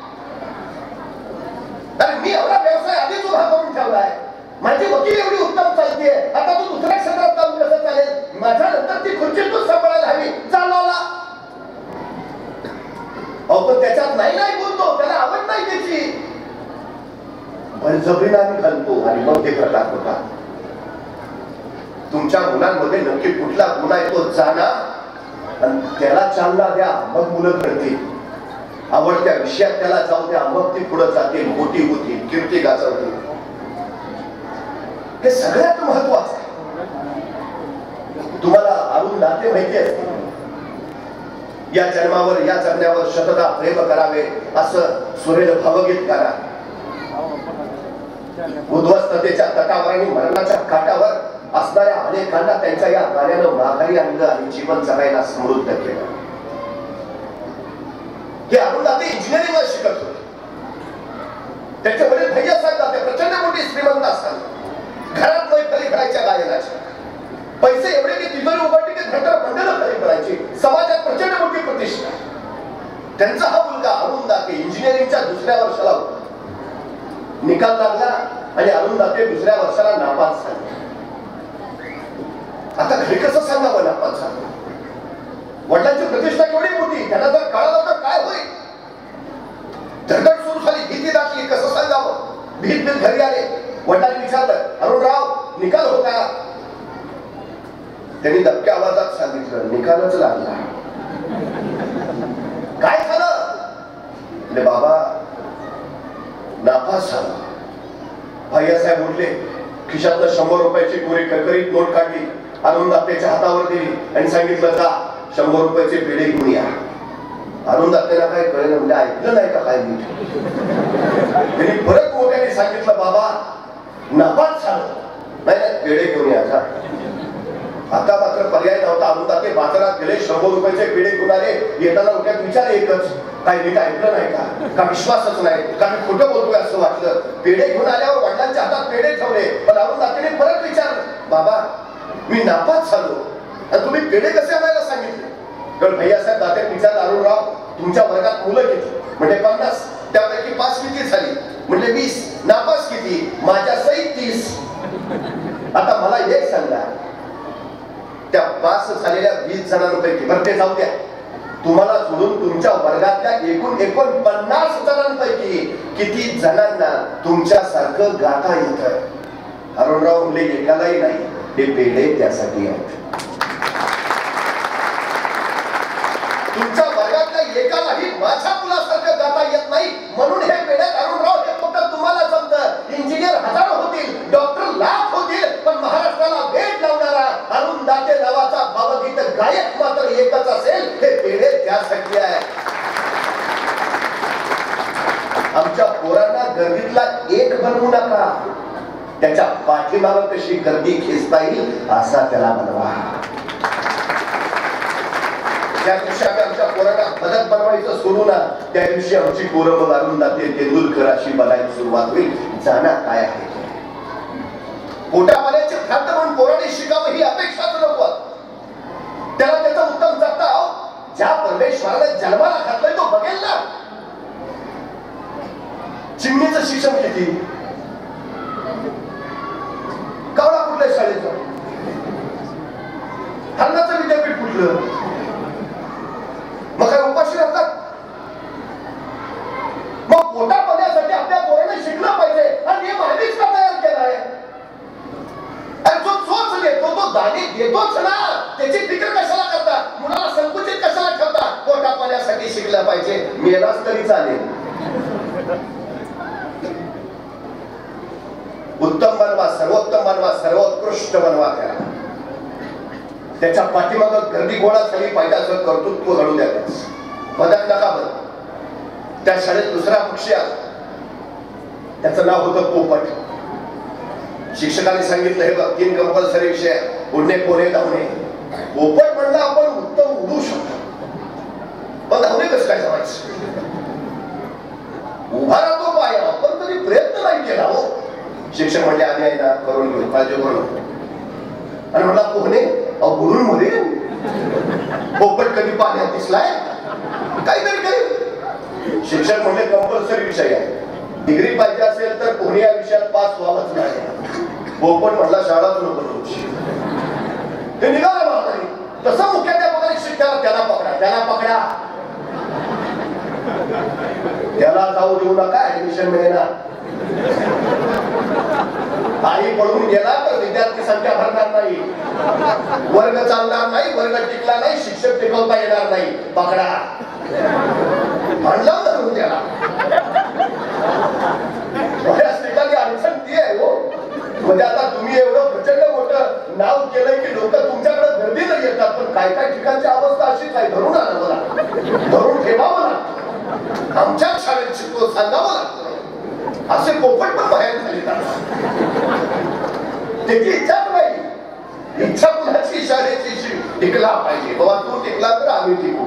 अरे मी एवढा व्यवसाय आधीच उभा करून ठेवलाय, माझी वकील एवढी उत्तम चालतीये, आता तू दुसऱ्या क्षेत्रात जाऊन कसं चालेल? माझ्या नंतर ती खुर्ची तूच सांभाळायला हवी. चालवला पण त्याच्यात नाही बोलतो, त्याला आवड नाही त्याची, बळजबरीने आम्ही घालतो आणि मग ते प्रकार होतात. तुमच्या मुलांमध्ये नक्की कुठला गुन्हा आहे तो जाणा आणि त्याला चालना द्या, मग मुलं घडतील. आवडत्या विषयात त्याला जाऊ द्या, मग ती पुढे जातील, मोठी होतील, कीर्ती गाजवतील. हे सगळ्यात महत्वाचं आहे. तुम्हाला अरुण दाते माहिती असते, या जन्मावर या जगण्यावर शतदा प्रेम करावे असं सुरेल भावगीत गाणं. उद्ध्वस्ततेच्या तटावर आणि मरणाच्या काठावर असणाऱ्या अनेकांना त्यांच्या या गाण्यानं माघारी आणलं आणि जीवन जगायला समृद्ध केलं. हे अरुण दाते इंजिनिअरिंग वर शिकत होते. त्याचे वडील भैयासाहेब दाते प्रचंड मोठी श्रीमंत असतात. घरात मैफली घडायच्या गायनाच्या, पैसे एवढे की तिजोरी उघडली की घरदार मंडळ खरी करायची, समाजात प्रचंड मोठी प्रतिष्ठा. त्यांचा हा मुलगा अरुण दाते इंजिनिअरिंगच्या दुसऱ्या वर्षाला होता. निकाल लागला आणि अरुण दाते दुसऱ्या वर्षाला नापास झाले. आता घरी कसं सांगावं नापास झालं? वडिलांची प्रतिष्ठा केवढी मोठी, त्यांना जर कळालं तर काय होईल? धडधड सुरू झाली, भीती दाखली, कसं सांगावं? भीत घरी आले. वडिलांनी विचारलं, अरुणराव निकाल होता? त्यांनी दबक्या आवाजात सांगितलं, निकालच लागला. काय झालं? बाबा नापास झाला. भैयासाहेब उठले, खिशातलं 100 रुपयाची कोरी करकरीत नोट काढली, अरुण दातेच्या हातावर दिली आणि सांगितलं, जा 100 रुपयाचे पेढे घेऊन या. अरुण दातेला काय कळलं, म्हणजे ऐकलं नाही का काय नीट? त्यांनी परत मोठ्याने सांगितलं, बाबा नापास झालं. नाही पेढे घेऊन या. आता मात्र पर्याय नव्हता. अरुण दाते बाजारात गेले, 100 रुपयाचे पेढे घेऊन आले. येताना उठ्यात विचार एकच, काय नीट ऐकलं नाही का विश्वासच नाही का मी खोटं बोलतोय असं वाटलं. पेढे घेऊन आल्यावर वडिलांच्या हातात पेढे ठेवले, पण अरुण दातेने परत विचारलं, बाबा मी नापास झालो आणि तुम्ही पेढे कसे आणायला सांगितले? तर भैयासाहेब दाते विचारलं, अरुणराव तुमच्या वर्गात मुलं किती? म्हणजे 50. त्यापैकी पास किती झाली? म्हणजे 20. नापास किती? माझ्या सहित 30. आता मला एक सांगा, त्या पास झालेल्या 20 जणांपैकी, बरं ते जाऊ द्या, तुम्हाला सोडून तुमच्या वर्गातल्या एकूण 49 जणांपैकी किती जणांना तुमच्यासारखं गाता येतं? अरुणराव म्हणले, एकालाही नाही. हे पेढे त्यासाठी आहेत. तुमच्या वर्गातल्या एकालाही माझ्या मुलासारखं गाता येत नाही, म्हणून हे पेढे. अरुणराव हे फक्त तुम्हाला जमतं. इंजिनियर हजारो होतील, डॉक्टर लाख होतील, पण महाराष्ट्राला भेट लावणारा अरुण दाते नावाचा भावगीत गायक मात्र एकच असेल. हे पेढे त्यासाठी आहे. आमच्या पोरांना गर्दीतला एक बनवू नका, त्याच्या पाठीमागं कशी गर्दी खेचता येईल असा त्याला बनवा. त्या दिवशी आम्ही आमच्या पोरांना मदत बनवायचं सोडू ना, त्या दिवशी आमची पोरं मग अरुण दाते तेंडुलकर अशी बनायला सुरुवात होईल. जाणा काय आहे पोटा पाण्याचे खाद्य म्हणून पोरांनी शिकावं ही अपेक्षाच नको. त्याला त्याचं उत्तम जगता, ज्या परमेश्वराने जन्माला घातलंय तो बघेल ना. चिमणीचं शिक्षण किती, कावळा कुठल्या शाळेचं, हरणाचं विद्यापीठ कुठलं? मग काय उपाशी राहतात? गेलाच तरी चालेल. उत्तम बनवा, सर्वोत्तम बनवा, सर्वोत्कृष्ट बनवा. त्याच्या पाठीमागं गर्दी गोळा झाली पाहिजे असं कर्तृत्व घडू द्या. पदक नका बन. त्या शाळेत दुसरा पक्षी आला, त्याचं नाव होतं पोपट. शिक्षकांनी सांगितलं हे बघ 3 कंपल्सरी विषय, उडणे, पोहणे, धावणे. पोपट म्हणलं आपण उत्तम उडू शकतो, पण धावणे कसं काय जमायचं? उभा राहतो पाया, पण तरी प्रयत्न नाही केला हो. शिक्षक म्हणले आम्ही आहे ना करून घेऊ, काळजी करू नको. आणि म्हणला पोहणे, बुडून मरेल. पोपट कधी पाण्यात दिसलाय? काहीतरी करेल. शिक्षक म्हणले कंपल्सरी विषय आहे, डिग्री पाहिजे असेल तर पोहणे या विषयात पास व्हावंच नाही. पोपट म्हणला शाळाच नको तुमची. ते निघाला महाराज. तसं मुख्याध्यापकाने शिक्षकाला त्याला पकडा, त्याला पकडा, त्याला जाऊ देऊ नका, ऍडमिशन मिळेना. आई पळून गेला तर विद्यार्थी संख्या भरणार नाही, वर्ग चालणार नाही, वर्ग टिकला नाही, शिक्षक टिकवता येणार नाही. पकडा, म्हणलं धरून त्याला. बऱ्याच ठिकाणी अडचण ती आहे हो. म्हणजे आता तुम्ही एवढं प्रचंड मोठं नाव केलंय की लोक तुमच्याकडे गर्दीला येतात, पण काय काय ठिकाणची अवस्था अशीच आहे. धरून आणावं लागतं, धरून ठेवावं लागतं. आमच्या शाळेत शिकतो सांगावं लागतं. असे पोपट पण बाहेर झाले. त्याची इच्छाच नाही. इच्छा कुणाची शाळेची टिकला पाहिजे. बाबा तू टिकला तर आम्ही टिकू.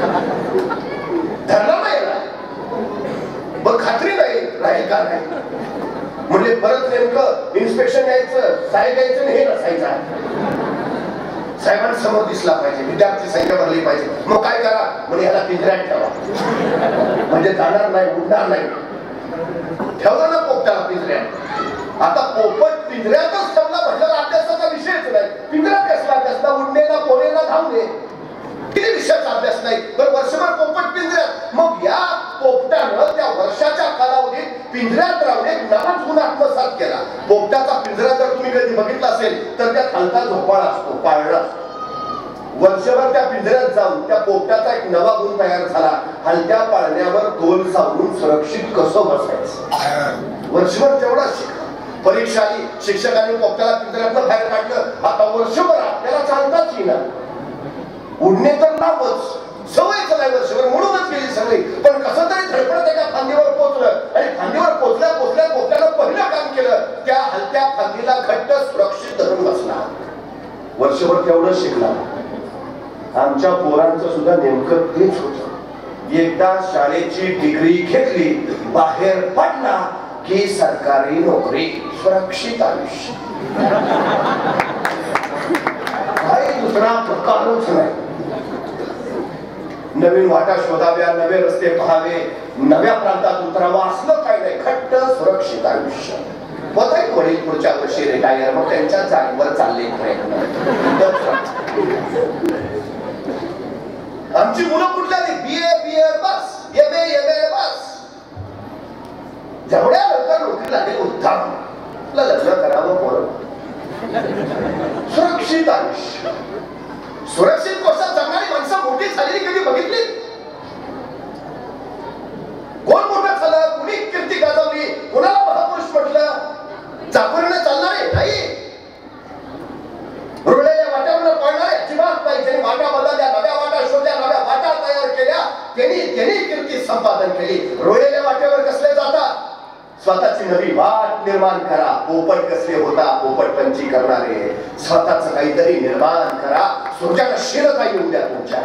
धरला नाही ना, मग खात्री नाही राहील का नाही. म्हणजे परत नेमकं इन्स्पेक्शन यायचं, साहेब यायचं हे नसायचं. साहेबांसमोर दिसला पाहिजे, विद्यार्थी संख्या भरली पाहिजे. मग काय करा म्हणजे ह्याला पिंजऱ्यात ठेवा, म्हणजे जाणार नाही, उडणार नाही. ठेवलं ना पोपटाला पिंजऱ्यात. आता पोपट पिंजऱ्यातच ठेवला म्हटलं अभ्यासाचा विषयच नाही. पिंजऱ्यात कसला अभ्यास ना, उडणे ना, पोहणे ना, धावणे, किती विषयाचा अभ्यास नाही. तर वर्षभर पोपट पिंजऱ्यात. मग या पोपटानं त्या वर्षाच्या कालावधीत पिंजऱ्यात राहून एक नवाच गुण आत्मसात केला. पोपटाचा पिंजरा जर तुम्ही कधी बघितला असेल तर त्या खालचा झोपाळा असतो, पाळणा असतो. वर्षभर त्या पिंजऱ्यात जाऊन त्या पोपटाचा एक नवा गुण तयार झाला. हलत्या पाळण्यावर तोल सावरून सुरक्षित कसं बसायचं. वर्षभर तेवढा शिकला. परीक्षा आली, शिक्षकांनी पोपटाला पिंजऱ्यातनं बाहेर काढलं. आता वर्षभर आपल्याला चालताच येणार. उडणे तर नावच, सवयच नाही वर्षभर, म्हणूनच गेली सगळी. पण कसं तरी धडपडत एका फांदीवर पोहोचलं आणि फांदीवर पोहोचल्या पोहोचल्या पोपट्यानं पहिलं काम केलं, त्या हलत्या फांदीला घट्ट सुरक्षित धरून बसला. वर्षभर तेवढं शिकला. आमच्या पोरांचं सुद्धा नेमकं तेच होतं. एकदा शाळेची डिग्री घेतली, बाहेर पडला की सरकारी नोकरी, सुरक्षित आयुष्य. काही दुसरा प्रकारच नाही. नवीन वाटा शोधाव्या, नवे रस्ते पहावे, नव्या प्रांतात उतरावा, असलं काही नाही. घट्ट सुरक्षित आयुष्य. पताई वडील पुढच्या वर्षी रिटायर, मग त्यांच्या जागेवर चालले प्रयत्न. आमची मुलं कुठल्या BA बस, MA बस. जेवढ्या लवकर नोकरी लागेल उत्तम, लग्न करावं पोरं. सुरक्षित आयुष्य. सुरक्षित कोशात जगणारी माणसं मोठी झालेली कधी बघितली? कोण मोठं झालं, कुणी कीर्ती गाजवली, कोणाला महापुरुष म्हटलं, चाकरीने चालणारे नाही. रुळलेल्या वाट्यावर पळणारे अजिबात नाही. ज्यांनी वाट्या बदलल्या, नव्या वाटा शोधल्या, नव्या वाटा तयार केल्या, त्यांनी कीर्ती संपादन केली. रुळलेल्या वाट्यावर कसले जातात? स्वतःची नवी वाट निर्माण करा. पोपट कसले होता, पोपटपंची करणारे. स्वतःच काहीतरी निर्माण करा. सृजनशीलता येऊ द्या तुमच्या.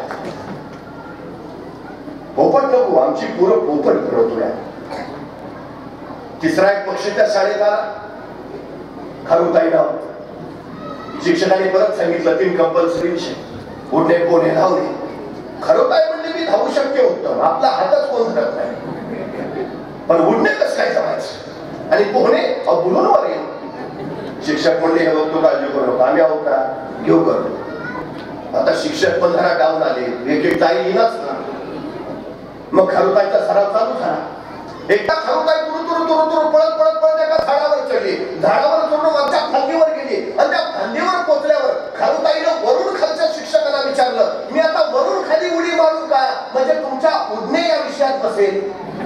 पोपट नको, आमची पूरक पोपट फिरवतोय. तिसरा एक पक्षी त्या शाळेत आला, खारुताई नाव. शिक्षकांनी परत सांगितलं 3 कंपल्सरी विषय, उडणे, पोहणे, धावणे. खारुताई म्हणले मी धावू शक्य उत्तम, आपला हातच कोण धरत नाही. पण उडणे कसं काय जमायचं आणि पोहणे बुलून वर येईल. शिक्षक म्हणले हे बघतो, काळजी करू नका, आम्ही आहोत का, घेऊ करू. आता शिक्षक पण जरा डाऊन आले, एक ताई येईनाच ना. मग खारुताईचा सराव चालू झाला. एकदा खारुताई तुरु पळत एका झाडावर चढली. झाडावर चढून वरच्या फांदीवर गेली आणि त्या फांदीवर पोहोचल्यावर खारुताईनं वरून खालच्या शिक्षकांना विचारलं, मी आता वरून खाली उडी मारू का, म्हणजे तुमच्या उडणे या विषयात असेल?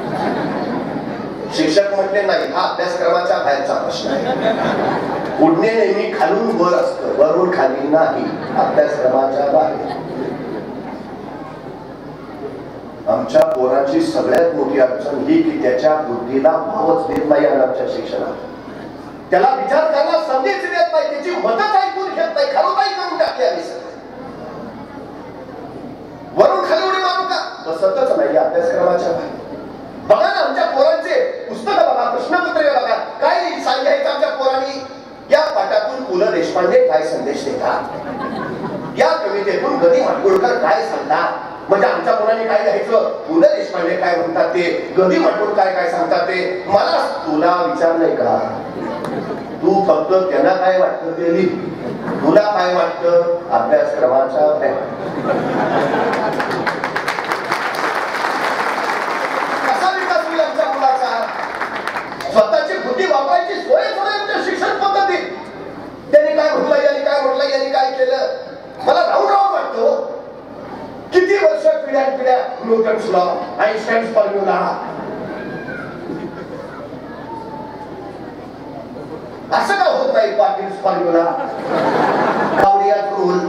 शिक्षक म्हटले नाही, हा अभ्यासक्रमाच्या बाहेरचा प्रश्न आहे. उडणे नेहमी खालून वर असतं, वरून खाली नाही, अभ्यासक्रमाच्या बाहेर. आमच्या पोराची सगळ्यात मोठी अडचण ही की त्याच्या बुद्धीला भावच देत नाही आमच्या शिक्षणात. त्याला विचार करायला संधीच देत नाही, त्याची मदत ऐकून घेत नाही, खरोबाई करून टाकली आम्ही सगळं. वरून खाली उडी मारू का? बसतच नाही अभ्यासक्रमाच्या बाहेर. बघा ना आमच्या पोरांचे पुस्तकं बघा, प्रश्नपत्रे बघा, काय सांगायचं आमच्या पोरांनी. या पाठातून पु ल देशपांडे काय संदेश देतात, या कवितेतून गदी माडगुळकर काय सांगतात. म्हणजे आमच्या मुलांनी काय लिहायचं, पु ल देशपांडे काय म्हणतात ते, गदी माडगुळकर काय सांगतात ते. मला तुला विचारलंय का? तू फक्त त्यांना काय वाटतं ते लिह, तुला काय वाटतं अभ्यासक्रमाच्या बाहेर. कसा विकास होईल आमच्या मुलाचा? स्वतःची बुद्धी वापरायची सोय आमच्या शिक्षण पद्धतीत. त्यांनी काय म्हटलं, यांनी काय म्हटलं, यांनी काय केलं, मला राहून राहून वाटतो. किती वर्ष पिढ्या पिढ्या न्यूटन्स लॉ, आइन्स्टाईन्स फॉर्म्युला, असं का होत नाही? पाटील्स फॉर्म्युला, कावडियात रूल.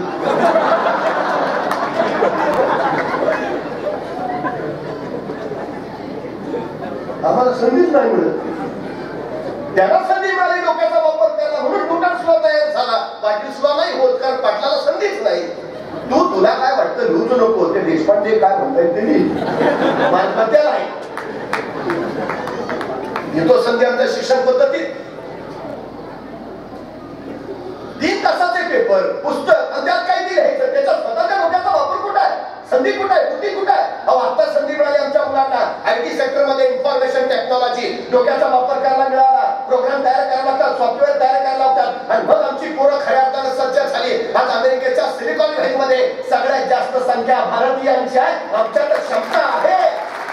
आम्हाला संधीच नाही मिळत. त्याला संधी मिळाली डोक्याचा वापर करायला, म्हणून न्यूटन्स लॉ तयार झाला. पाटील्स लॉ नाही होत, कारण पाटलाला संधीच नाही. तुला काय वाटतं लिहूच नको, ते देशपांडे काय म्हणतायत ते लिह, मालमत्याला आहे. घेतो संधी आमच्या शिक्षण पद्धतीत. 3 तासाचे पेपर, पुस्तक, आणि त्यात काय लिहायचं, त्याचा स्वतःच्या डोक्याचा वापर कुठे आहे? संधी कुठे आहे? बुद्धी कुठे आहे? आता संधी मिळाली आमच्या मुलांना. आयटी सेक्टर मध्ये इन्फॉर्मेशन टेक्नॉलॉजी डोक्याचा वापर करायला मिळाला. प्रोग्राम तयार करायला लागतात, सॉफ्टवेअर तयार करायला लागतात, आणि मग आमची पोरं खऱ्या अर्थानं सज्ज झाली. आज अमेरिकेच्या सिलिकॉन व्हॅली मध्ये सगळ्यात जास्त संख्या भारतीयांची आहे. आमच्याकडे क्षमता आहे.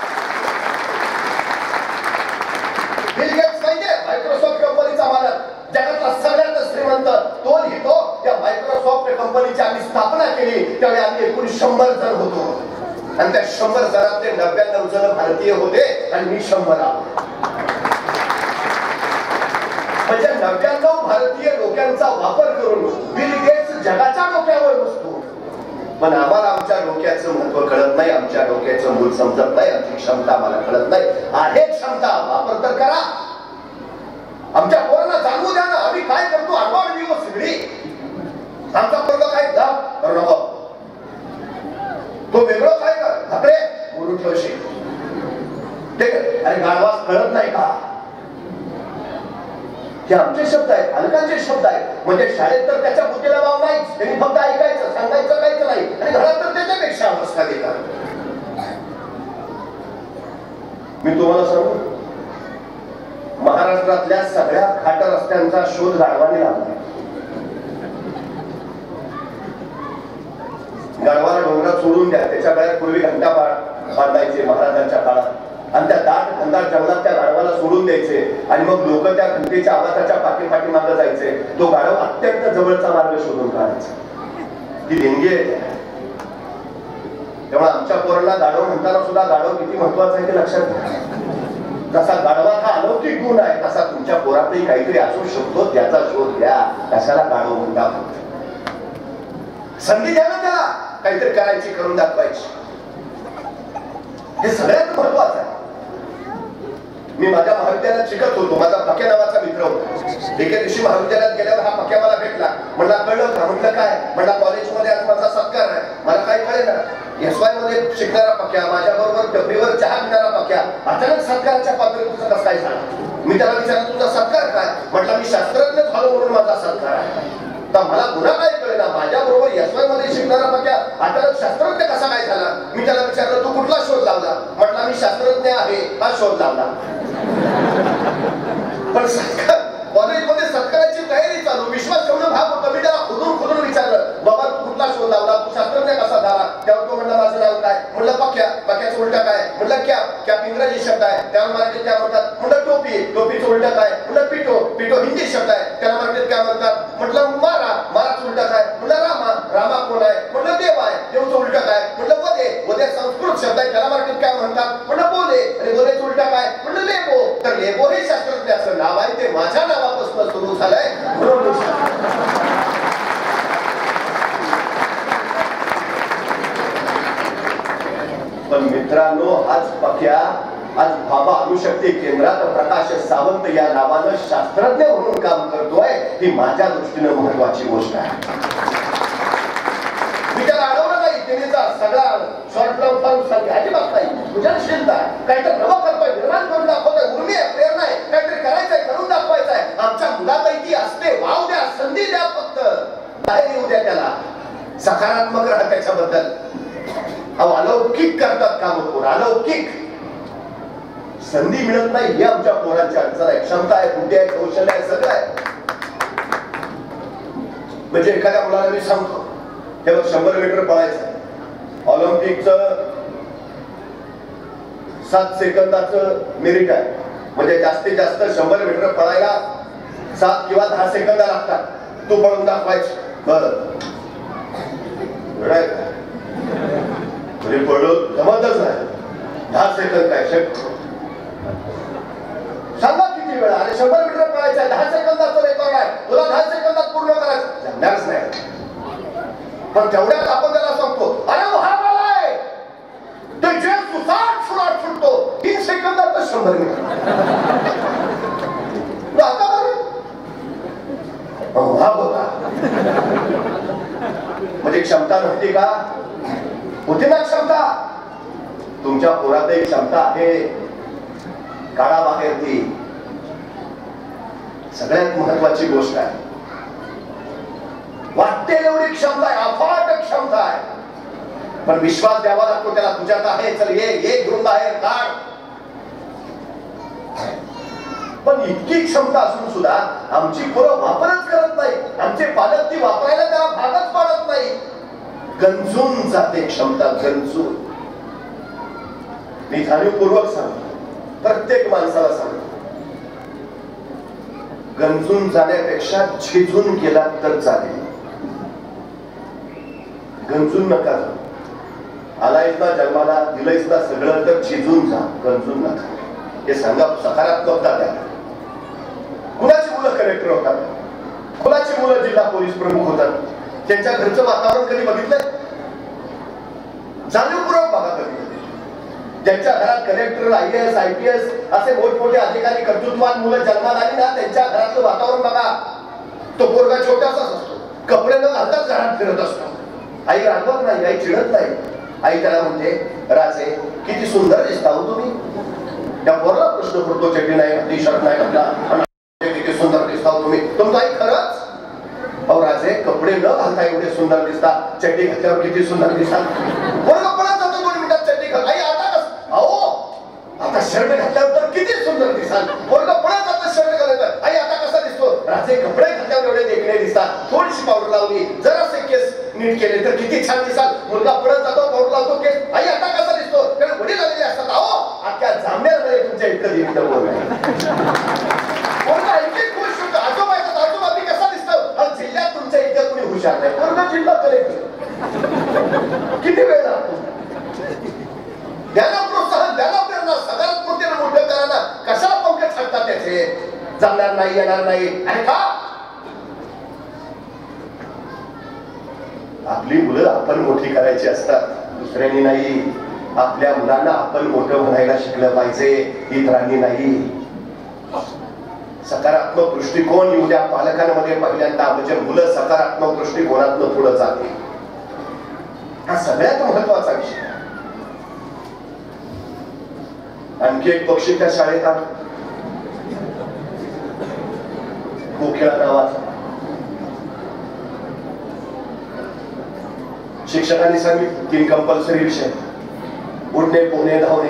बिल गेट्स म्हणजे मायक्रोसॉफ्ट कंपनीचा मालक, जगातला सगळ्यात श्रीमंत तो लिहितो. त्या मायक्रोसॉफ्ट कंपनीची आम्ही स्थापना केली त्यावेळी आम्ही एकूण 100 जण होतो, आणि त्या 100 जणांचे 99 जण भारतीय होते आणि मी 100. म्हणजे 99 भारतीय डोक्यांचा वापर करून बिल गेट्स जगाच्या डोक्यावर बसतो. पण आम्हाला आमच्या डोक्याचं महत्व कळत नाही, आमच्या डोक्याचं मूळ समजत नाही, आमची क्षमता आम्हाला कळत नाही. आहे क्षमता, वापर तर करा. आमच्या पोरांना जाणवू द्या ना आम्ही काय करतो. आडवाडवी व सगळी आमचा पोरग काय दाब करू नको, तो वेगळं काय कर धापरे बोलून ठेवशील. ठीक आहे, अरे गाढवास कळत नाही का? हे आमचे शब्द आहेत, पालकांचे शब्द आहेत. म्हणजे शाळेत तर त्याच्या बुद्धीला वाव नाही, त्यांनी फक्त ऐकायचं, सांगायचं काहीच नाही, आणि घरात तर त्याच्यापेक्षा अवस्था देतात. मी तुम्हाला सांगू, महाराष्ट्रातल्या सगळ्या घाट रस्त्यांचा शोध गाढवाने लावला. गाढवाला डोंगरात सोडून द्या, त्याच्या गळ्यात पूर्वी घंटा बांधायचे महाराजांच्या काळात, आणि त्या दाट घनदाट जंगलात त्या गाढवाला सोडून द्यायचे, आणि मग लोक त्या घंटेच्या आवाजाच्या पाठी मागे जायचे. तो गाढव अत्यंत जवळचा मार्ग शोधून काढायचा. ती देणगी आहे. त्यामुळे आमच्या पोरांना गाढव म्हणताना सुद्धा गाढव किती महत्वाचं आहे ते लक्षात घ्या. जसा गाढवात हा अलौकिक गुण आहे, तसा तुमच्या पोरातही काहीतरी असू शकतो, त्याचा शोध घ्या. कशाला गाढव म्हणतात? संधी द्या ना त्याला, काहीतरी करायची, करून दाखवायची. हे सगळ्यात महत्वाचं आहे. मी माझ्या महाविद्यालयात शिकत होतो, माझा पक्या नावाचा मित्र होता. एके दिवशी महाविद्यालयात गेल्यावर हा पक्या मला भेटला. म्हणला कळलं का? म्हटलं काय? म्हणला कॉलेजमध्ये आज माझा सत्कार आहे. मला काय कळेना, SY मध्ये शिकणारा पक्या, माझ्या बरोबर डबरीवर चहा पिणारा पक्या, अचानक सत्काराच्या पात्रतेचं कसं काय सांग? मी त्याला विचारलं तुझा सत्कार काय? म्हटलं मी शास्त्रज्ञ झालो म्हणून माझा सत्कार आहे. तर मला गुन्हा काय कळेना, माझ्या बरोबर SY मध्ये शिकणारा पक्या अचानक शास्त्रज्ञ कसा काय झाला? मी त्याला विचारलं तू कुठला शोध लावला? म्हटला मी शास्त्रज्ञ आहे हा शोध लावला. पण सत्कार कॉलेजमध्ये सत्काराची तयारी चालू, विश्वास ठेवणं भाग होतं. मी त्याला खोदून विचारलं बाबा तू कुठला शोध लावला, तू शास्त्रज्ञ कसा झाला? त्यावर तो म्हणला माझं नाव काय? म्हणलं पक्या. पक्याचं उलट काय? म्हणलं कॅप इंग्रजी शब्द आहे, त्याला मराठीत काय म्हणतात? म्हणलं टोपी. टोपीचं उलट काय? म्हणलं पिठो हिंदी शब्द आहे, त्याला मराठीत काय म्हणतात? म्हटलं माराचं उलट काय? म्हणलं रामा कोण आहे? म्हणलं देव आहे. देवचं उलट काय? म्हणलं वदे संस्कृत शब्द आहे, त्याला मराठीत काय म्हणतात? म्हणलं बोले. डॉक्टर लेबो हे शास्त्रज्ञाचं नाव आहे, ते माझ्या नावापासून सुरू झालंय म्हणून पण मित्रांनो, आज पक्या आज भाभा अणुशक्ती केंद्रात प्रकाश सावंत या नावानं शास्त्रज्ञ म्हणून काम करतोय, ही माझ्या दृष्टीने महत्वाची गोष्ट आहे. मी त्याला अडवलं नाही, त्यांनीचा सगळा शॉर्ट टर्म फॉर्म सांगे अजिबात नाही. सृजनशीलता काहीतरी नवं करतोय, निर्माण करून दाखवतोय, उर्मी आहे, प्रेरणा आहे, काहीतरी करायचंय, करून दाखवायचंय. आमच्या मुलातही ती असते. वाव द्या, संधी द्या, फक्त बाहेर येऊ द्या, त्याला सकारात्मक राहा त्याच्याबद्दल. अलौकिक करतात काम पोर, अलौकिक. संधी मिळत नाही हे आमच्या पोरांची अडचण आहे. क्षमता आहे, बुद्धी आहे, कौशल्य आहे, सगळं आहे. म्हणजे एखाद्या मुलाला मी सांगतो, हे बघ 100 मीटर पळायचं, ऑलिम्पिकचं 7 सेकंदाचं मेरिट आहे. म्हणजे जास्तीत जास्त 100 मीटर पळायला 7 किंवा 10 सेकंद लागतात. तू पळून दाखवायचं. बरं म्हणजे पळून जमतच नाही. 10 सेकंद काय शक्य? सांगा किती वेळा? आणि 100 मीटर पळायचं आहे, 10 सेकंदाचं रेकॉर्ड आहे, तुला 10 सेकंदात पूर्ण करायचं, जमणारच नाही. पण तेवढ्यात आपण त्याला सांगतो, अरे महाबळ आहे, ते जे सुसाट सुटतो 3 सेकंदात 100 मीटर. आता भाग होता. म्हणजे क्षमता नव्हती का? होती ना क्षमता. तुमच्या पोरातही क्षमता आहे, काळाबाहेर ती सगळ्यात महत्वाची गोष्ट आहे. वाटते एवढी क्षमता आहे, अफाट क्षमता आहे, पण विश्वास द्यावा लागतो त्याला. तुझ्यात आहे, चल ये घेऊन बाहेर काढ. पण इतकी क्षमता असून सुद्धा आमची पोरं वापरच करत नाही. आमचे पालक ती वापरायला त्याला भागच पाडत नाही. गंजून जाते क्षमता, गंजून. मी जाणीवपूर्वक सांगतो, प्रत्येक माणसाला सांगतो, गंजून जाण्यापेक्षा झिजून गेला तर चालेल. गंजून नका जाऊ. आलायच ना जन्माला, दिलंयच ना सगळं, तर झिजून जा, गंजून नका. हे सांगा, सकारात्मकता द्या. कुणाची मुलं कलेक्टर होतात, कुणाची मुलं जिल्हा पोलीस प्रमुख होतात, त्यांच्या घरचं वातावरण कधी बघितलंय? जाणीवपूर्वक बघा कधी. ज्यांच्या घरात कलेक्टर, IAS, IPS असे मोठमोठे अधिकारी, कर्तृत्ववान मुलं जन्माला आली ना, त्यांच्या घरातलं वातावरण बघा. तो पोरगा छोटासाच असतो, कपडे न घालताच घरात फिरत असतो. आई रागवत नाही, आई चिडत नाही. आई त्याला म्हणते, राजे किती सुंदर दिसता हो तुम्ही. त्या पोराला प्रश्न पडतो, चड्डी नाही घातली, शर्ट नाही घातला, किती सुंदर दिसता हो तुम्ही. तुमचं आई खरंच? अहो राजे, कपडे न घालता एवढे सुंदर दिसता, चड्डी घातल्यावर किती सुंदर दिसतात. पोरगा पळत जातो 2 मिनिटात चड्डी घाल. आई आता कसं? अहो आता शर्ट घातल्यावर तर किती सुंदर दिसाल. पोरगा पळत जातो शर्ट घालायचं. आई आता कसा दिसतो? राजे, कपडे घातल्यावर एवढे देखणे दिसतात, थोडीशी पावडर लावली, जरासे केस नीट केले तर किती छान दिसाल. मुलगा पळत जातो, पावडर लावतो, केस. आई आता कसा दिसतो? त्याला वडील आलेले असतात. अहो अख्ख्या जामनेरमध्ये तुमच्या इतकं दिसतं पोरगा इतके खुश होतो. आजोबा येतात, आजोबा मी कसा दिसतो? जिल्ह्यात तुमच्या इतकं कुणी हुशार नाही. पोरगा जिल्हा कलेक्टर. किती वेळ लागतो? द्याला प्रोत्साहन, द्याला प्रेरणा, सकारात्मकतेने मोठं करा ना. कशाला पंख छाटतात त्याचे? जमणार नाही, येणार नाही. आणि का? आपली मुलं आपण मोठी करायची असतात, दुसऱ्यांनी नाही. आपल्या मुलांना आपण मोठं म्हणायला शिकलं पाहिजे, इतरांनी नाही. सकारात्मक दृष्टिकोन येऊ द्या पालकांमध्ये पहिल्यांदा, म्हणजे मुलं सकारात्मक दृष्टिकोनातून पुढे जाते. हा सगळ्यात महत्वाचा विषय. आणखी एक पक्षी त्या शाळेत आला, कोकिळा नावाचा. शिक्षकांनी सांगितलं 3 कंपल्सरी विषय, उडणे, पोहणे, धावणे.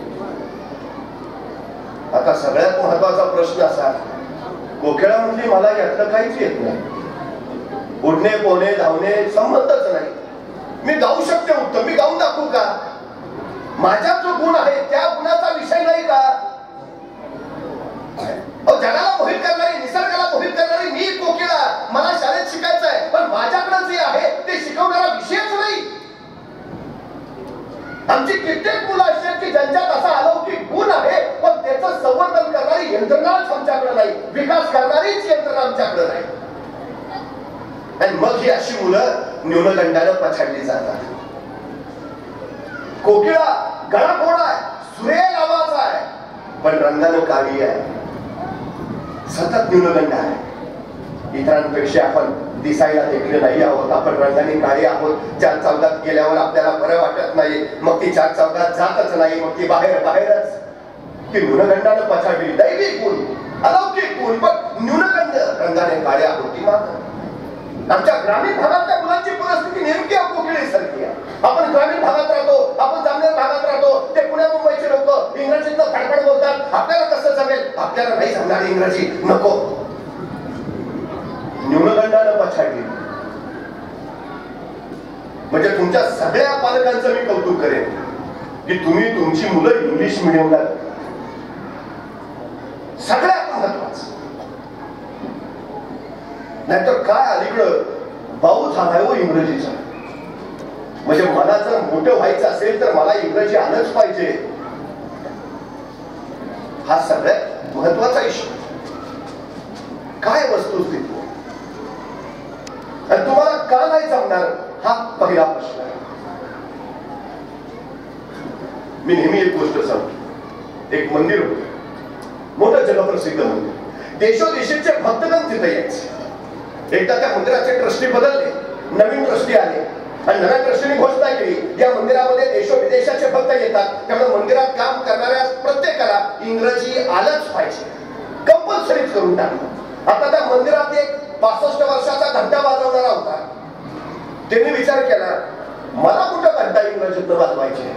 आता सगळ्यात महत्वाचा प्रश्न असा, कोकिळा म्हणली मला यातलं काहीच येत नाही, उडणे, पोहणे, धावणे संबंधच नाही. मी गाऊ शकते उत्तम, मी गाऊन दाखवू का? माझ्यात जो गुण आहे त्या गुणाचा विषय नाही का? जगाला मोहित करणारी, निसर्गाला मोहित करणारी मी कोकिळा. मला शाळेत शिकायचं आहे, पण माझ्याकडे जे आहे ते शिकवणारा विषयच नाही. आमची कित्येक मुलं अशी आहेत की ज्यांच्यात असा अलौकिक गुण आहे, पण त्याचं संवर्धन करणारी यंत्रणाच आमच्याकडे नाही, विकास करणारीच यंत्रणा आमच्याकडे नाही. आणि मग ही अशी मुलं न्यूनगंडानं पछाडली जातात. कोकिळा गळा गोड आहे, सुरेल आवाज आहे, पण रंगानं काळी आहे, सतत न्यूनगंड आहे. इतरांपेक्षा आपण दिसायला देखले नाही आहोत, आपण रंगाने काळी आहोत. चार चौकात गेल्यावर आपल्याला बरं वाटत नाही, मग ती चार चौकात जातच नाही, मग ती बाहेरच. ती न्यूनगंडानं पछाडली, दैवी गुण, अलौकिक गुण, पण न्यूनगंड रंगाने काळी आहोत. ती मात्र आमच्या ग्रामीण भागातल्या मुलांची परिस्थिती नेमकी कोकिळीसारखी आहे. आपण ग्रामीण भागात राहतो, आपण जामनेर भागात राहतो, ते पुण्या मुंबईचे लोक इंग्रजीतनं फडफड बोलतात. आपल्याला कसं जमेल? आपल्याला नाही जमणार इंग्रजी, नको. न्यूनगंडानं पछाडली. म्हणजे तुमच्या सगळ्या पालकांचं मी कौतुक करेन की तुम्ही तुमची मुलं इंग्लिश मिडियमला, सगळ्यात महत्वाचं. नाहीतर काय अलीकडं पाऊस झालाय हो इंग्रजीचा. म्हणजे मला जर मोठं व्हायचं असेल तर मला इंग्रजी आलंच पाहिजे, हा सगळ्यात महत्वाचा इशू. काय वस्तुस्थिती आणि तुम्हाला का नाही जमणार, हा पहिला प्रश्न आहे. मी नेहमी एक गोष्ट सांगतो. एक मंदिर होतं, मोठं जगप्रसिद्ध मंदिर, देशोदेशीचे भक्तगण तिथे यायचे. एकदा त्या मंदिराचे ट्रस्टी बदलले, नवीन ट्रस्टी आले आणि नव्या ट्रस्टीने घोषणा केली या मंदिरामध्ये देशोविदेशाचे भक्त येतात, त्यामुळे मंदिरात काम करणाऱ्या प्रत्येकाला इंग्रजी आलंच पाहिजे, कंपल्सरीच करून टाकलं. आता त्या मंदिरात एक 65 वर्षाचा घंटा वाजवणारा होता. त्यांनी विचार केला, मला कुठं घंटा इंग्रजीत वाजवायचे,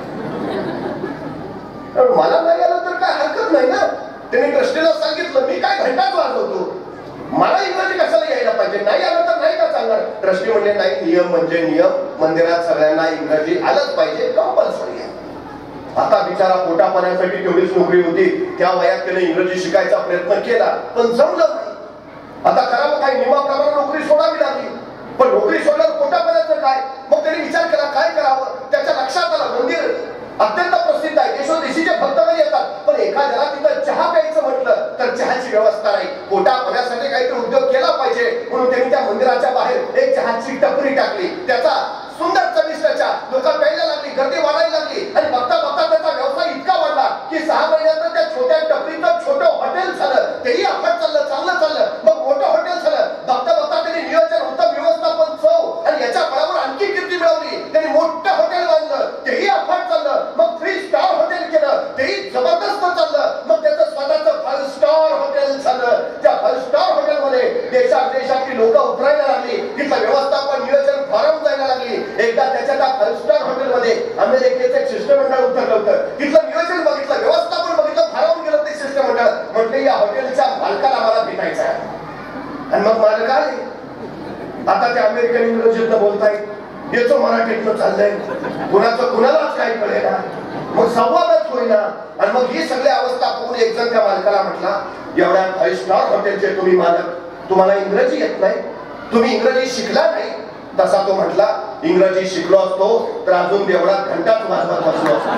मला नाही आलं तर काय हरकत नाही ना. त्यांनी ट्रस्टीला सांगितलं, मी काय घंटाच वाजवतो, मला इंग्रजी कशाला यायला पाहिजे, नाही आलं तर नाही का चालणार. ट्रस्टी म्हणले, नाही, नियम म्हणजे नियम, मंदिरात सगळ्यांना इंग्रजी आलंच पाहिजे, कंपल्सरी आहे. आता बिचारा पोटा पाण्यासाठी तेवढीच नोकरी होती, त्या वयात त्याने इंग्रजी शिकायचा प्रयत्न केला, पण जमलं नाही. आता करावं काय, नियमाप्रमाणे नोकरी सोडावी लागली, पण नोकरी सोडल्यावर पोटा पाण्याचं काय. मग त्यांनी विचार केला काय करावं. त्याच्या लक्षात आलं, मंदिर अत्यंत प्रसिद्ध आहे, देशोदेशीचे भक्तगण येतात, पण एखाद्याला तिथं चहा प्यायचं म्हटलं तर चहाची व्यवस्था नाही. पोटा पाण्यासाठी काहीतरी उद्योग केला पाहिजे, म्हणून त्यांनी त्या मंदिराच्या बाहेर एक चहाची टपरी टाकली. त्याचा सुंदर चविष्ट चहा लोक प्यायला लागली, गर्दी वाढायला लागली आणि बघता बघता त्याचा व्यवसाय इतका वाढला की 6 महिन्यात त्या छोट्या टपरीचं छोटं हॉटेल झालं. तेही अफाट चाललं, चांगलं चाललं, मग मोठं हॉटेल झालं. बघता बघता त्यांनी नियोजन, उत्तम व्यवस्थापन, चव आणि याच्या बळावर आणखी कीर्ती मिळवली. त्यांनी मोठं हॉटेल बांधलं, तेही अफाट चाललं. मग 3 स्टार हॉटेल केलं, तेही जबरदस्त चाललं. मग त्याचं स्वतःचं 5 स्टार हॉटेल झालं. त्या 5 स्टार हॉटेलमध्ये देशातली लोक उतरायला लागली, तिथलं व्यवस्थापन, नियोजन फारम जायला लागली. एकदा त्याच्या त्या 5 स्टार हॉटेलमध्ये अमेरिकेचं एक शिष्टमंडळ उतरलं होतं. तिथलं नियोजन बघितलं, व्यवस्थापन बघितलं, फारावून गेलं ते शिष्टमंडळ. म्हटले, या हॉटेलच्या मालकाला मला भेटायचं आहे. आणि मग मालक आले. आता ते अमेरिकन इंग्रजीतनं बोलतायत, याचं मराठीतनं चाललंय, कुणाचं कुणालाच काही कळेना, मग संवादच होईना. आणि मग ही सगळी अवस्था पाहून एक जण त्या मालकाला म्हटला, एवढ्या 5 स्टार हॉटेलचे तुम्ही मालक, तुम्हाला इंग्रजी येत नाही, तुम्ही इंग्रजी शिकला नाही. तसा तो म्हटला, इंग्रजी शिकलो असतो तर अजून एवढा घंटाच वाजवत बसलो असतो.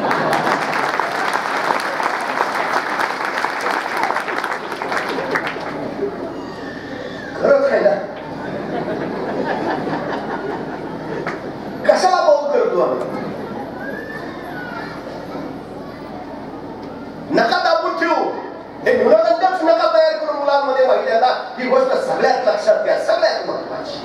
खरंच आहे ना. कशाला पाऊल करतो आम्ही? नका दाबून ठेवू, हे न्यूनगंडच नका तयार करून मुलांमध्ये महिलांना. ही गोष्ट सगळ्यात लक्षात घ्या, सगळ्यात महत्वाची.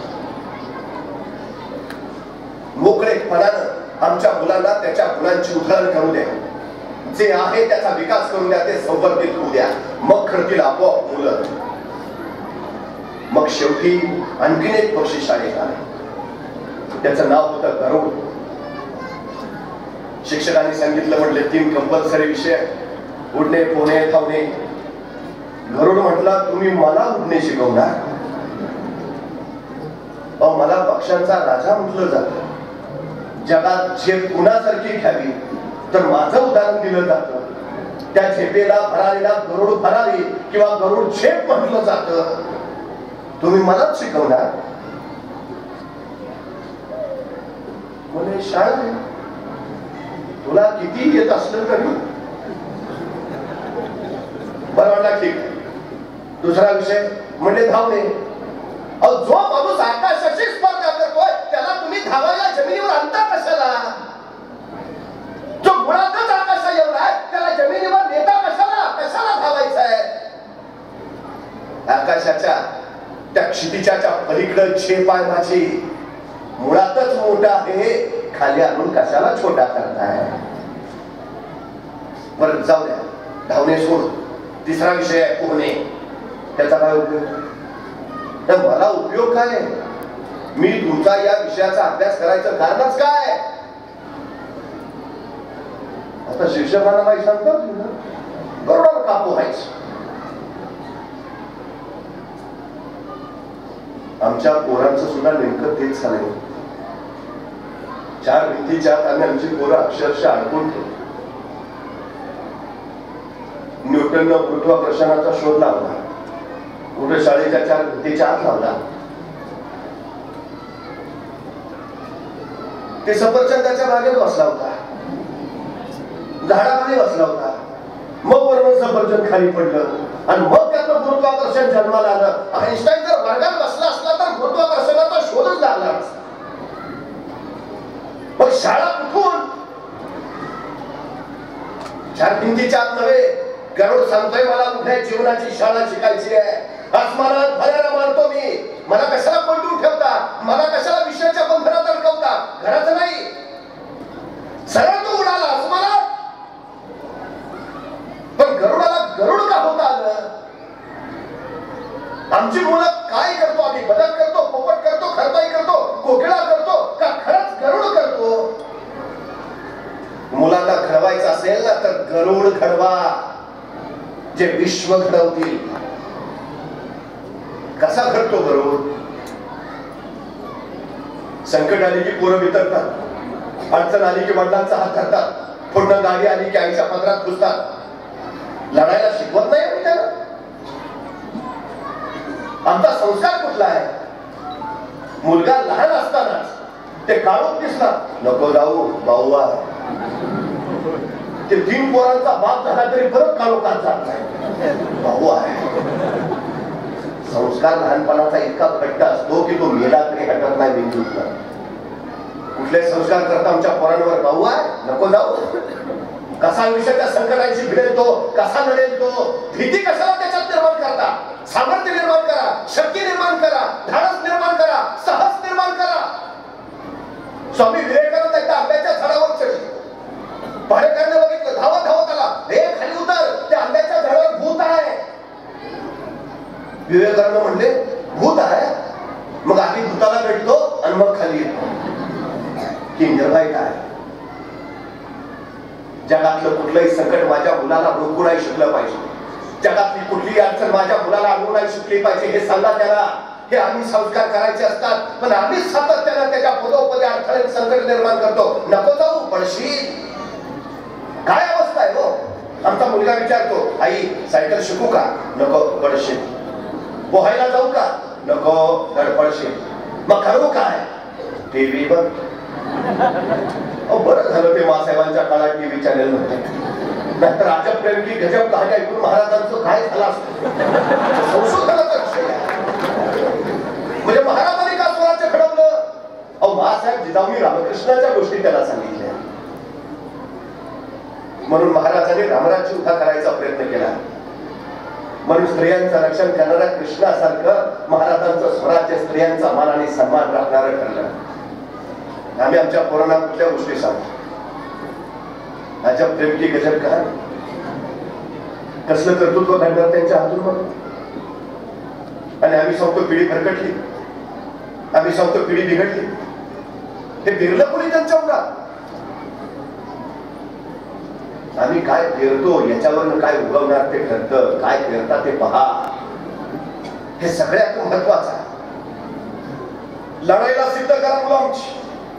मोकळेपणानं आमच्या मुलांना त्याच्या गुणांची उधळण करू द्या, जे आहे त्याचा विकास करू द्या, ते संवर्धित होऊ द्या, मग खरतील आपोआप मुलं. मग शेवटी आणखीन एक पक्षी शाळेत आले, त्याचं नाव होतं गरुड. शिक्षकांनी सांगितलं, म्हटले 3 कंपल्सरी विषय, उडणे, पोहणे, धावणे. गरुड म्हटला, तुम्ही मला उडणे शिकवणार? मला पक्ष्यांचा राजा म्हटलं जातं. जगात झेप कुणासारखी घ्यावी तर माझं उदाहरण दिलं जातं. त्या झेपेला भरारीला गरुड भरारी किंवा गरुड झेप म्हटलं जातं. तुम्ही मलाच शिकवणार? म्हणे, शाळा तुला किती येत असलं तरी. बरं म्हणला, ठीक. दुसरा विषय म्हणजे धावणे. जो माणूस आकाशाची स्पर्धा करतोय त्याला तुम्ही धावायला जमिनीवर आणता कशाला? जो मुळातच आकाशा एवढा आहे त्याला जमिनीवर नेता कशाला? कशाला धावायचं आहे? आकाशाच्या त्या क्षितिजाच्या पलीकडे झेप आहे माझी, मुळातच मोठा आहे, खाली आणून कशाला छोटा करताय? बरं जाऊ द्या, धावणे सोड. तिसरा विषय आहे पोहणे. त्याचा काय उपयोग? तर मला उपयोग काय? मी तुमचा या विषयाचा अभ्यास करायचं कारणच काय? आता शिक्षकांना काही सांगतात बरोबर का पोहायचं? आमच्या पोरांचं सुद्धा नेमकं तेच झालंय. 4 भिंतीच्या आत आम्ही आमची पोरं अक्षरशः अडकून ठेवली. न्यूटननं गुरुत्वाकर्षणाचा शोध लावला, कुठे शाळेच्या 4 भिंतीच्या आत लावला. ते सफरचंदाच्या बागेत बसला होता, झाडाखाली बसला होता. मग वरून सफरचंद खाली पडलं आणि मग त्यातलं गुरुत्वाकर्षण जन्माला आलं. आइन्स्टाईन जर वर्गात बसला असला तर गुरुत्वाकर्षणाचा शोधच लागला. मग शाळा कुठून? 4 भिंतीच्या आत नव्हे. गरुड सांगतोय मला कुठे जीवनाची शाळा शिकायची आहे. आसमानात भरायला मानतो मी. मला कशाला पलटून ठेवता? मला कशाला विषयाच्या बंधनात अडकवता? घराचं नाही, सरळ तो उडाला आसमानात. पण गरुडाला गरुड का होता आलं? आमची मुलं काय करतो? आम्ही बदक करतो, पोपट करतो, खरपाई करतो, कोकिळा करतो का खरंच गरुड करतो? मुलांना घडवायचं असेल ना तर गरुड घडवा, जे विश्व घडवतील. कसा घडतो गरुड? संकट आली की पोरं बितरतात, अडचण आली की वडिलांचा हात धरतात, पूर्ण गाडी आली की आईच्या पदरात घुसतात. लढायला शिकवत नाही आम्ही त्याला. आमचा संस्कार कुठला आहे? मुलगा लहान असतानाच ते काळोख दिसला, नको जाऊ भाऊ. ते 3 पोरांचा बाप झाला तरी परत काळोखात जात नाही, भाऊ आहे. संस्कार लहानपणाचा इतका घट्ट असतो की तो मेला तरी हटत नाही बिंदूतला. कुठले संस्कार करता आमच्या पोरांवर? भाऊ आहे, नको जाऊ. कसा आयुष्याच्या संकटांशी भिडेल तो, कसा लढेल तो? भीती कशाला त्याच्यात निर्माण करता? सामर्थ्य निर्माण करा, शक्ती निर्माण करा, धाडस निर्माण करा, साहस निर्माण करा. स्वामी विवेकानंद एकदा आंब्याच्या झाडावर चढले. भाडेकरांनी बघितलं, धावत धावत आला. हे खाली उतर, त्या आंब्याच्या झाडावर भूत आहे. विवेकानंद म्हणले, भूत आहे? मग आधी भूताला भेटतो आणि मग खाली येतो. की निर्भयता आहे. जगातलं कुठलंही संकट माझ्या मुलाला रोखू नाही शकलं पाहिजे. जगातली कुठलीही अडचण माझ्या मुलाला आणू नाही शिकली पाहिजे हे सांगा त्याला. हे आम्ही संस्कार करायचे असतात, पण आम्ही सातत्यानं त्याच्या पदोपदी अडथळे संकट निर्माण करतो. नको जाऊ, पडशील. काय अवस्था आहे हो? आमचा मुलगा विचारतो, आई सायकल शिकू का? नको, पडशील. पोहायला जाऊ का? नको, पडशील. मग करू काय? टीव्ही बघ. बरं झालं ते मासाहेबांच्या काळात टीव्ही चॅनेल नव्हते, नाहीतर राजप प्रेम की गजब कहाणी ऐकून महाराजांचं काय झालं असतं. संशोधनाचा विषय म्हणजे महाराजांनी का स्वराज्य घडवलं? महासाहेब जिजाऊंनी रामकृष्णाच्या गोष्टी त्याला सांगितल्या. म्हणून महाराजांनी रामराज्य उभा करायचा प्रयत्न केला. म्हणून स्त्रियांचं रक्षण करणाऱ्या कृष्णासारखं महाराजांचं स्वराज्य स्त्रियांचा मान आणि सन्मान राखणारं ठरलं. आम्ही आमच्या पोरांना कुठल्या गोष्टी सांगतो? अजब प्रेम की गजब कहाणी. कसलं कर्तृत्व घडणार त्यांच्या हातून मग. आणि आम्ही सांगतो पिढी भरकटली, आम्ही सांगतो पिढी बिघडली. हे बिरलं कोणी त्यांच्या उरात? आम्ही काय पेरतो याच्यावर काय उगवणार ते ठरतं. काय पेरता ते पहा, हे सगळ्यात महत्वाचं आहे. लढाईला सिद्ध करा मुलांची.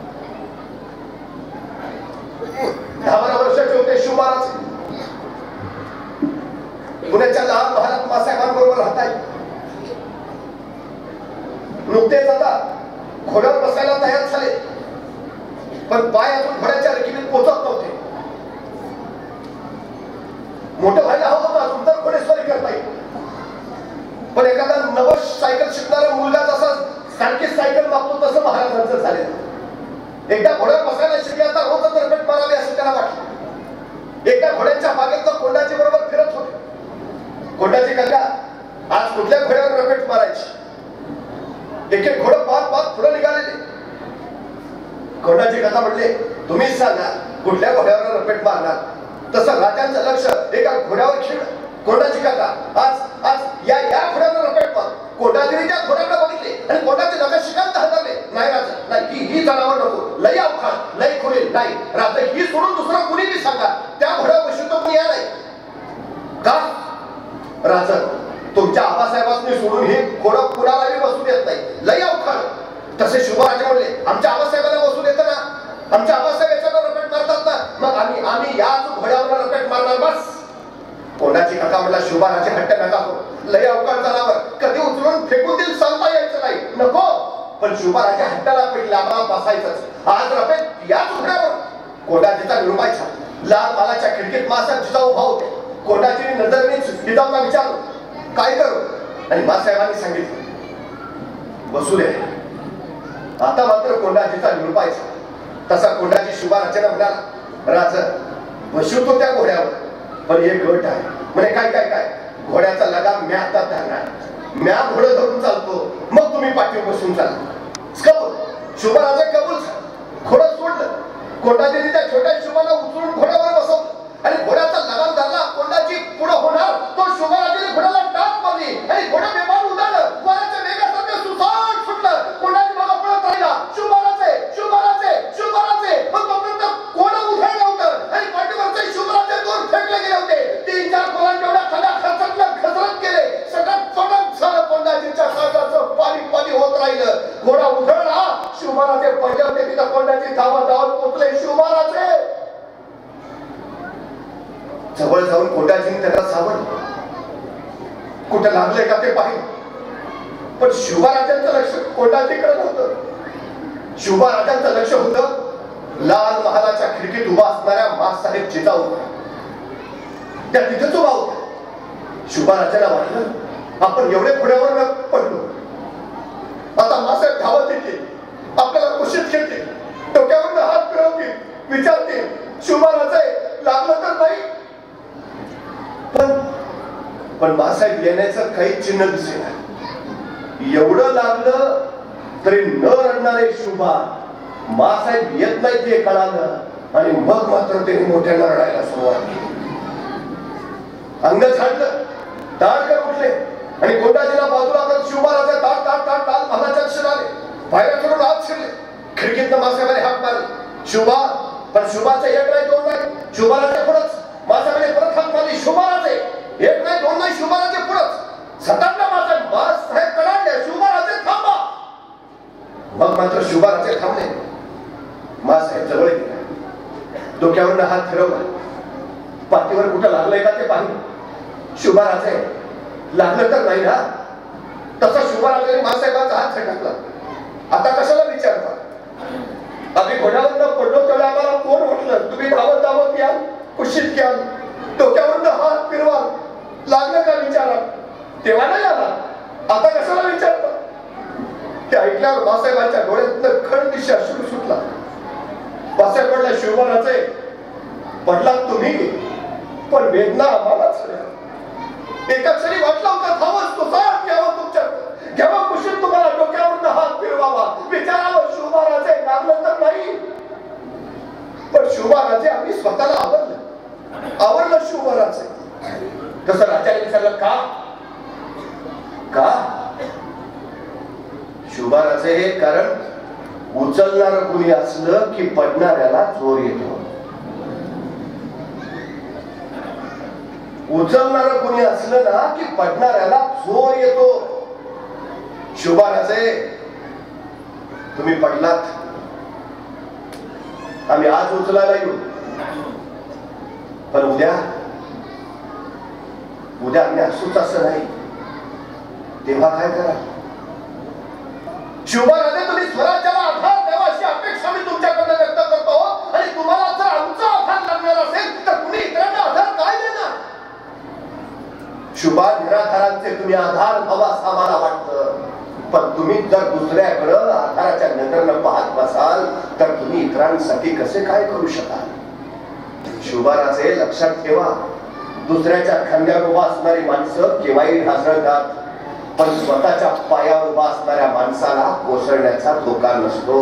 10 वर्षाचे होते शिव महाराज, पुण्याच्या लहान महाराज मासाहेबांबरोबर राहताय. नुकतेच आता घोड्यावर बसायला तयार झाले, पण पाय अजून घोड्याच्या रकिबीत पोहोचत नव्हते. मोठं व्हायला हवं होतं अजून तर घोडेस्वारी करता येईल. एखादा नवं सायकल शिकणारा मुलगा जसा सारखी सायकल मागतो तसं महाराजांचं झालेलं. एकदा घोड्यावर बसायला शिकले, आता रोज रपेट मारावी असं त्याला वाटलं. एकदा घोड्यांच्या बागेत कोंडाची बरोबर फिरत होते. कोंडाची काका आज कुठल्या घोड्यावर रपेट मारायची. एक एक घोडं पाहत पाहत पुढे निघालेले. कोंडाची काका म्हणले, तुम्हीच सांगा कुठल्या घोड्यावर रपेट मारणार. तसं राजांचं लक्ष एका घोड्यावर खेळलं. कोंडाची काका आज आज या या घोड्यावर रपेट मार. कोंडाजीने त्या घोड्याकडे बघितले आणि कोंडाचे नका शिकांत हाताळले. नाही राजा, नाही, ही जनावर नको, लई अवखाड, लई खोलील, नाही राजा, ही सोडून दुसरा कुणी बी सांगा, त्या घोड्यावर बसून तो या नाही का. राजा, तुमच्या आबासाहेबांनी सोडून हे घोडं कुणालाही बसू देत नाही, लई अवखाड. तसे शुभराजे म्हणले, आमच्या आबासाहेबांना बसू देत ना, आमच्या आबासाहेब याच्यावर रपेट मारतात ना, मग आम्ही याच घोड्यावर रपेट मारणार बस. कोंडाची काका म्हणला, शुभराजे हट्ट नका हो, लय अवकाळ जनावर, कधी उचलून फेकून देईल सांगता यायचं नाही, नको. पण शुभराजे हट्टाला पेटला, आम्हाला बसायचंच आज रपेट याच घोड्यावर. कोंडाजीचा निरुपायचा लाल मालाच्या खिडकीत मासा जिजा उभा होते. कोंडाजीने नजरेने जिजाऊंना विचारलं, काय करू. आणि मासाहेबांनी सांगितलं, बसू दे. आता मात्र कोंडाजीचा निरुपायचा. तसा कोंडाजी शुभराजेला म्हणाला, राजा बसवतो त्या घोड्यावर, पण एक गट आहे. म्हणे काय काय काय. घोड्याचा लगाम म्या हातात धरणार, म्या घोडं धरून चालतो, मग तुम्ही पाठीवर बसून चाला. कबूल. शुभराजे कबूल झाला. घोडं सोडलं. कोंडाजीने त्या छोट्या शुभाला उचलून घोड्यावर बसवलं आणि घोड्याचा लगाम धरला. कोंडाजी पुढे होणार, तो शुभराजेने घोड्याला टाच मारली आणि घोडं बेमान उडालं. वाऱ्याच्या वेगासारखं सुसाट सुटलं. कोंडाजी मला पळत राहिला, शुभराजे शुभराजे शुभराजे. मग तोपर्यंत कोणं उधळलं होतं आणि पाठीवरचे शुभराजे दूर फेकले गेले होते. 3-4 कोलांट एवढ्या खाल्या खचकलं, घसरत गेले. सटक फटक झालं. कोंडाजीच्या काळजाचं पाणी पाणी होत राहिलं. घोडा उधळला. शुभराजे पडले होते तिथं. कोंडाजी धावत धावत पोचले. शुभराजे जवळ जाऊन कोंडाजीने त्याला सावरलं. कुठं लागलंय का ते पाहिलं, पण शुभराजांचं लक्ष कोंडाजीकडे नव्हतं. शुभराजांचं लक्ष होतं लाल महालाच्या खिडकीत उभा असणाऱ्या मासाहेब जिजाऊ. त्या तिथेच उभा होत्या. शुभराजाला वाटलं, आपण एवढे घोड्यावर पडलो, आता मासाहेब धावत येतील, आपल्याला कुशीत खेळतील, डोक्यावर हात फिरवतील, विचारतील, शुभराजे लागलं तर नाही. पण मासाहेब येण्याचं काही चिन्ह दिसेना. एवढं लागलं तरी न रडणारे शुभा मासाहेब येत नाही ते कळालं आणि मग मात्र ते मोठ्यानं रडायला सुरुवात केली. अंग झाडलं, दाडकर उठले आणि कोंडाजीला बाजूला करत शुभाराजे ताट ताट ताट ताट महाराजांच्या दिशेने आले. बाहेर करून आत शिरले. खिडकीतनं मासाहेबांनी हाक मारली, शुभा. पण शुभाचे एक नाही दोन नाही, शुभाराजे पुढंच. मासाहेबांनी परत हाक मारली, शुभाराजे. एक नाही दोन नाही, शुभाराजे पुढंच. सततला मासाहेब, मासाहेब कडाडले, शुभाराजे थांबा. मग मात्र शुभाराजे थांबले. मासाहेब जवळ गेला, डोक्यावर हात फिरवला. पाठीवर कुठं लागलंय का ते पाहिलं. शुभाराजे लागलं तर नाही ना. तसा शुभाराजाने मासाहेबांचा हात झटकला. आता कशाला विचारता, आम्ही घोड्यावर पडलो तेव्हा आम्हाला कोण म्हटलं, तुम्ही धावत धावत याल, कुशीत घ्याल, डोक्यावर हात फिरवा, लागलं का विचारा, तेव्हा नाही आला, आता कशाला विचारता. ते ऐकल्यावर मासाहेबांच्या डोळ्यातनं खळदिशी अश्रू सुटला. मासाहेब म्हणला, शुभराजे पडलात तुम्ही, पण वेदना आम्हालाच झाल्या. एका क्षणी वाटलं होतं धावच तो साथ घ्यावं तुमच्याकडे, घ्यावं कुशीत तुम्हाला, डोक्यावर हात फिरवावा, विचारावं शुभराजे लागलं तर नाही. पण शुभराजे आम्ही स्वतःला आवडलं शुभराजे. तसं राजाने विचारलं, का शुभराजे. हे कारण उचलणार कुणी असलं की पडणाऱ्याला जोर येतो. उचलणार कुणी असलं ना की पडणाऱ्याला जोर येतो. शुभराजे तुम्ही पडलात, आम्ही आज उचलायला येऊ, पण उद्या आम्ही असूच असं नाही. तेव्हा काय करा. शुभराजे तुम्ही स्वराज्याला आधार द्यावा अशी अपेक्षा मी तुमच्याकडनं व्यक्त करतो. आणि तुम्हाला जर आमचा आधार लागणार असेल तर तुम्ही इतरांना आधार काय देणार. शुभा निराधारांचे तुम्ही आधार व्हावा असं आम्हाला वाटतं. पण तुम्ही जर दुसऱ्याकडं आधाराच्या नजरेनं पाहत बसाल तर तुम्ही इतरांसाठी कसे काय करू शकाल? शुभाराचे लक्षात ठेवा, दुसऱ्याच्या खांद्यावर उभा असणारी माणसं केव्हाही ढासळतात, पण स्वतःच्या पायावर उभा असणाऱ्या माणसाला कोसळण्याचा धोका नसतो.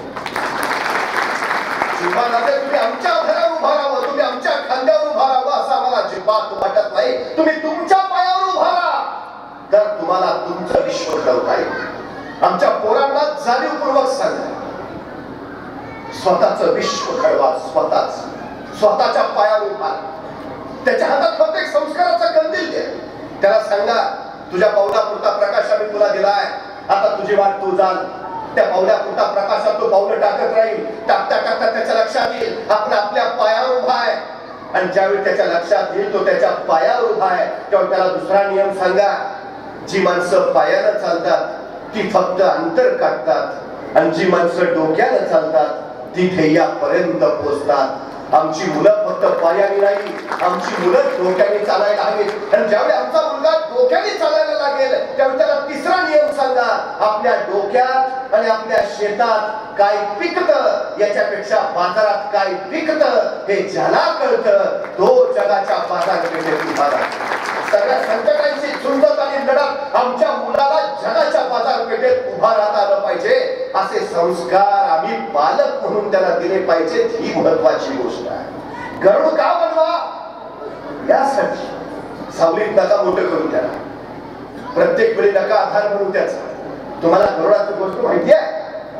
शुभाराचे तुम्ही आमच्या आधारावर उभा राहावं, तुम्ही आमच्या खांद्यावर उभा राहावं असं आम्हाला अजिबात वाटत नाही. तुम्ही तुमच्या पायावर उभा राहा तर तुम्हाला तुमचं विश्व घडवता येईल. आमच्या पोरांना जाणीवपूर्वक सांगा, स्वतःचं विश्व घडवा, स्वतःच्या पायावर उभा. त्याच्या हातात फक्त एक संस्काराचा कंदील द्या. त्याला सांगा, तुझ्या पावलापुरता प्रकाश आम्ही तुला दिलाय, आता तुझी वाट तू चाल. त्या पावलापुरता प्रकाशात तो पावलं टाकत राहील. टाकता टाकता त्याच्या लक्षात येईल आपण आपल्या पायावर उभा आहे. आणि ज्यावेळी त्याच्या लक्षात येईल तो त्याच्या पायावर उभा आहे, तेव्हा त्याला दुसरा नियम सांगा. जी माणसं पायानं चालतात ती फक्त अंतर काढतात, आणि जी माणसं डोक्यानं चालतात ती ध्येयापर्यंत पोहोचतात. आमची मुलं फक्त पायाने नाही, आमची मुलं डोक्याने चालायला हवीत. आणि ज्यावेळी आमचा मुलगा डोक्याने चालायला लागेल त्यावेळी त्याला तिसरा नियम सांगा. आपल्या डोक्यात आणि आपल्या शेतात काय पिकतं याच्यापेक्षा बाजारात काय पिकतं हे ज्याला कळतं तो जगाच्या बाजारपेठेत उभा राहतो. सगळ्या संकटांची झुंजत आणि लढत आमच्या मुलाला जगाच्या बाजारपेठेत उभा राहता आलं पाहिजे, असे संस्कार आम्ही पालक म्हणून त्याला दिले पाहिजेत. ही महत्वाची गोष्ट आहे. गरुड का बनवा? यासाठी सावलीत नका मोठं करून त्याला, प्रत्येक वेळी नका आधार म्हणून त्याचा. तुम्हाला गरुडाची गोष्ट माहिती आहे?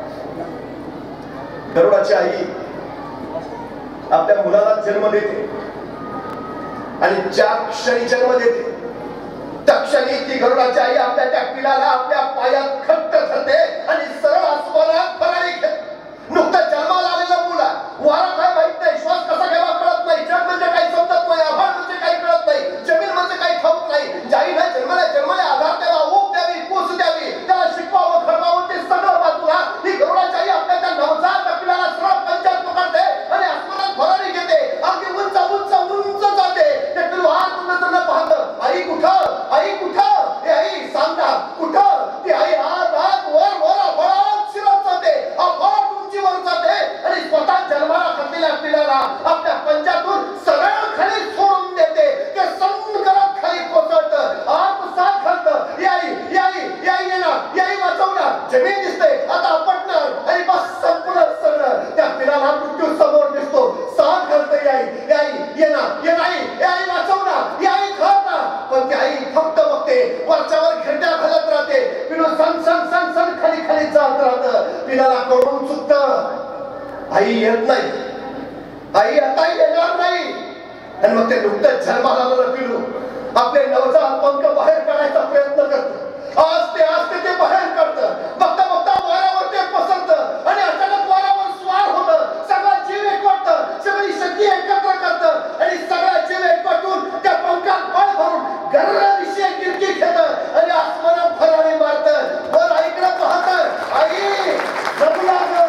गरुडाची आई आपल्या मुलाला जन्म देते आणि ज्या क्षणी जन्म देते त्या क्षणी ती गरुडाची आई आपल्या त्या पिलाला आपल्या पायात घट्ट धरते आणि सरळ आसमानात फरारी घेते. नुकतं जन्माला आलेलं मुला वारा काय माहित नाही, श्वास कसा घ्यावा कळत नाही, जग म्हणजे काही समजत नाही, आभाळ म्हणजे काही कळत नाही, जमीन म्हणजे काही ठाऊक नाही. ज्याईला जन्माला आधार द्यावा, ऊब द्यावी, पूस द्यावी, त्याला शिकवावं, घडवावं, ते सगळं बाजूला ही गरुडाची आई आपल्या त्या नवजात पिलाला सरळ पंचायत पकडते आणि आसमानात फरारी घेते. अगदी उंच उंच उंच जाते. ते पिलू हात उंच पाहतं, आई कुठं, आई कुठं, हे आई सांगता कुठं. ती आई हात हात वर वर अफाट शिरत जाते, अफाट उंचीवर जाते आणि स्वतः जन्माला घातलेल्या पिलाला आपल्या पंजातून सरळ खाली सोडून देते. ते संग करत खाली कोसळतं, आत साथ घालतं. याई याई याई येणार, याई वाचवणार, जमीन दिसते आता आपटणार आणि बस संपूर्ण सगळं त्या पिलाला मृत्यू समोर दिसतो. साथ घालतं याई याई येणार, येणाई याई वाचवणार, याई घालणार. पण ती आई फक्त बघते, वरच्यावर घरट्या घालत राहते. पिलू सण सण सण सण खाली खाली जात राहतं. पिलाला कळून चुकतं, आई येत नाही, आई आता येणार नाही. आणि मग ते नुकतंच जन्माला आलेलं पिलू आपले नवजात पंख बाहेर काढायचा प्रयत्न करतं. आस्ते आस्ते ते बाहेर काढतं. बघता बघता वाऱ्यावर ते पसरतं आणि अचानक वाऱ्यावर स्वार होतं. सगळा जीव एकवटतं, सगळी शक्ती एकत्र करतं आणि सगळा जीव एकवटून त्या पंखात बळ भरून गर्र दिशे गिरकी घेतं आणि आसमानात फरारी मारतं. वर आईकडे पाहतं, आई जगू लागलं.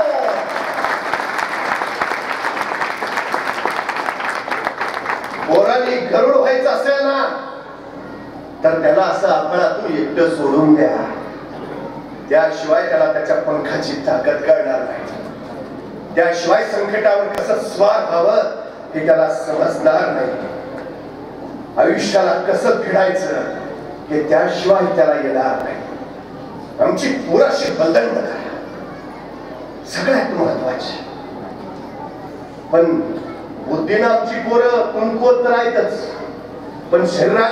पोरांनी गरुड व्हायचं असेल ना तर त्याला असं आपणातून एकटं सोडून द्या, त्याशिवाय त्याला त्याच्या पंखाची ताकद कळणार नाही. त्याशिवाय संकटावर कसं स्वार व्हावं हे त्याला समजणार नाही. आयुष्याला कसं फिरायचं हे त्याशिवाय त्याला येणार नाही. आमची पोराशी बंधन करा, सगळ्यात महत्वाची. पण बुद्धीनं आमची पोरं कुणकुवत तर आहेतच, पण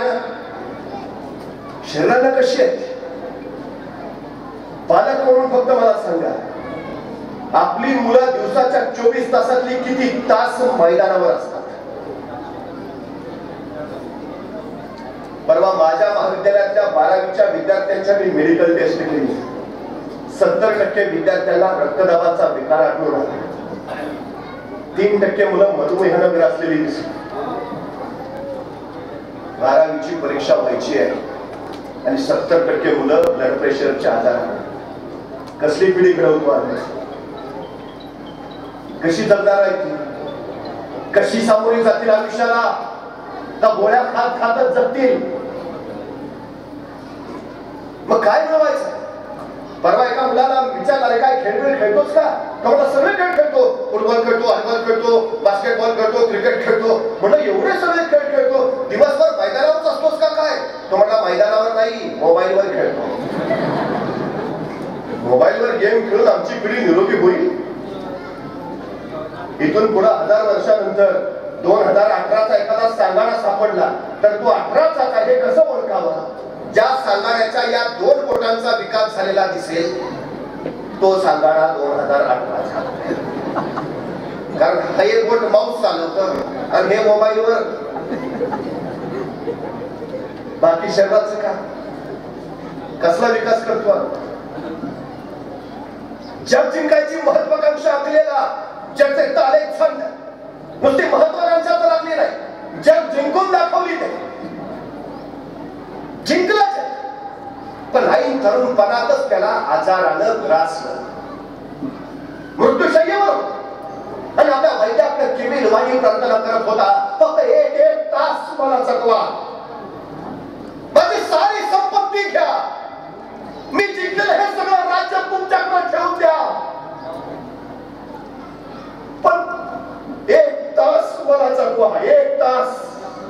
शरीरानं कशी आहेत? पालक म्हणून फक्त मला सांगा, आपली मुलं दिवसाच्या 24 तासातली किती तास मैदानावर असतात? परवा माझ्या महाविद्यालयातल्या 12वीच्या विद्यार्थ्यांच्या मी मेडिकल टेस्ट केली. 70% विद्यार्थ्यांना रक्तदाबाचा विकार आढळून आला. 3% मुलं मधुमेहानं ग्रासलेली दिसली. 12वीची परीक्षा व्हायची आहे आणि 70% मुलं ब्लड प्रेशरच्या आजाराने. कसली पिढी घडवतो आम्ही? कशी जगणार आहे ती? कशी सामोरी जातील आयुष्याला? का गोळ्या खात खातच जगतील? मग काय मिळवायचं? परवा एका मुलाला विचारणारे काय खेळ खेळतोस का? तो मला सगळे खेळ खेळतो, फुटबॉल खेळतो, हॉलीबॉल खेळतो, बास्केटबॉल खेळतो, क्रिकेट खेळतो. म्हणलं एवढे सगळे खेळ खेळतो, दिवसभर मैदानावरच असतोस का काय? तो म्हटला मैदानावर नाही, मोबाईलवर खेळतो. मोबाईलवर गेम खेळून आमची पिढी निरोगी होईल? इथून पुढे 1000 वर्षानंतर 2018चा एखादा सांगाडा सापडला तर तो 18चा आहे कसं ओळखावं? ज्या सांगाड्याच्या या 2 बोटांचा विकास झालेला दिसेल तो सांगाडा 2018चा. कारण हा एक बोट माऊस चालवतं आणि हे मोबाईलवर. बाकी शरीराचं का कसला विकास करतो? जग जिंकायची महत्वाकांक्षा असलेला जगचे ताले छंद नुसती महत्वाकांक्षा तर लागली नाही, जग जिंकून दाखवली ते. जिंकलं जग, पण ऐन तरुणपणातच त्याला आजारानं ग्रासलं, मृत्यूशय्येवर. आणि आपल्या वैद्याकडे केविल वाणी प्रार्थना करत होता, फक्त 1 तास मला जगवा, माझी सारी संपत्ती घ्या, मी जिंकलेलं हे सगळं राज्य तुमच्याकडे ठेवून द्या, पण 1 तास मला जगवा, 1 तास.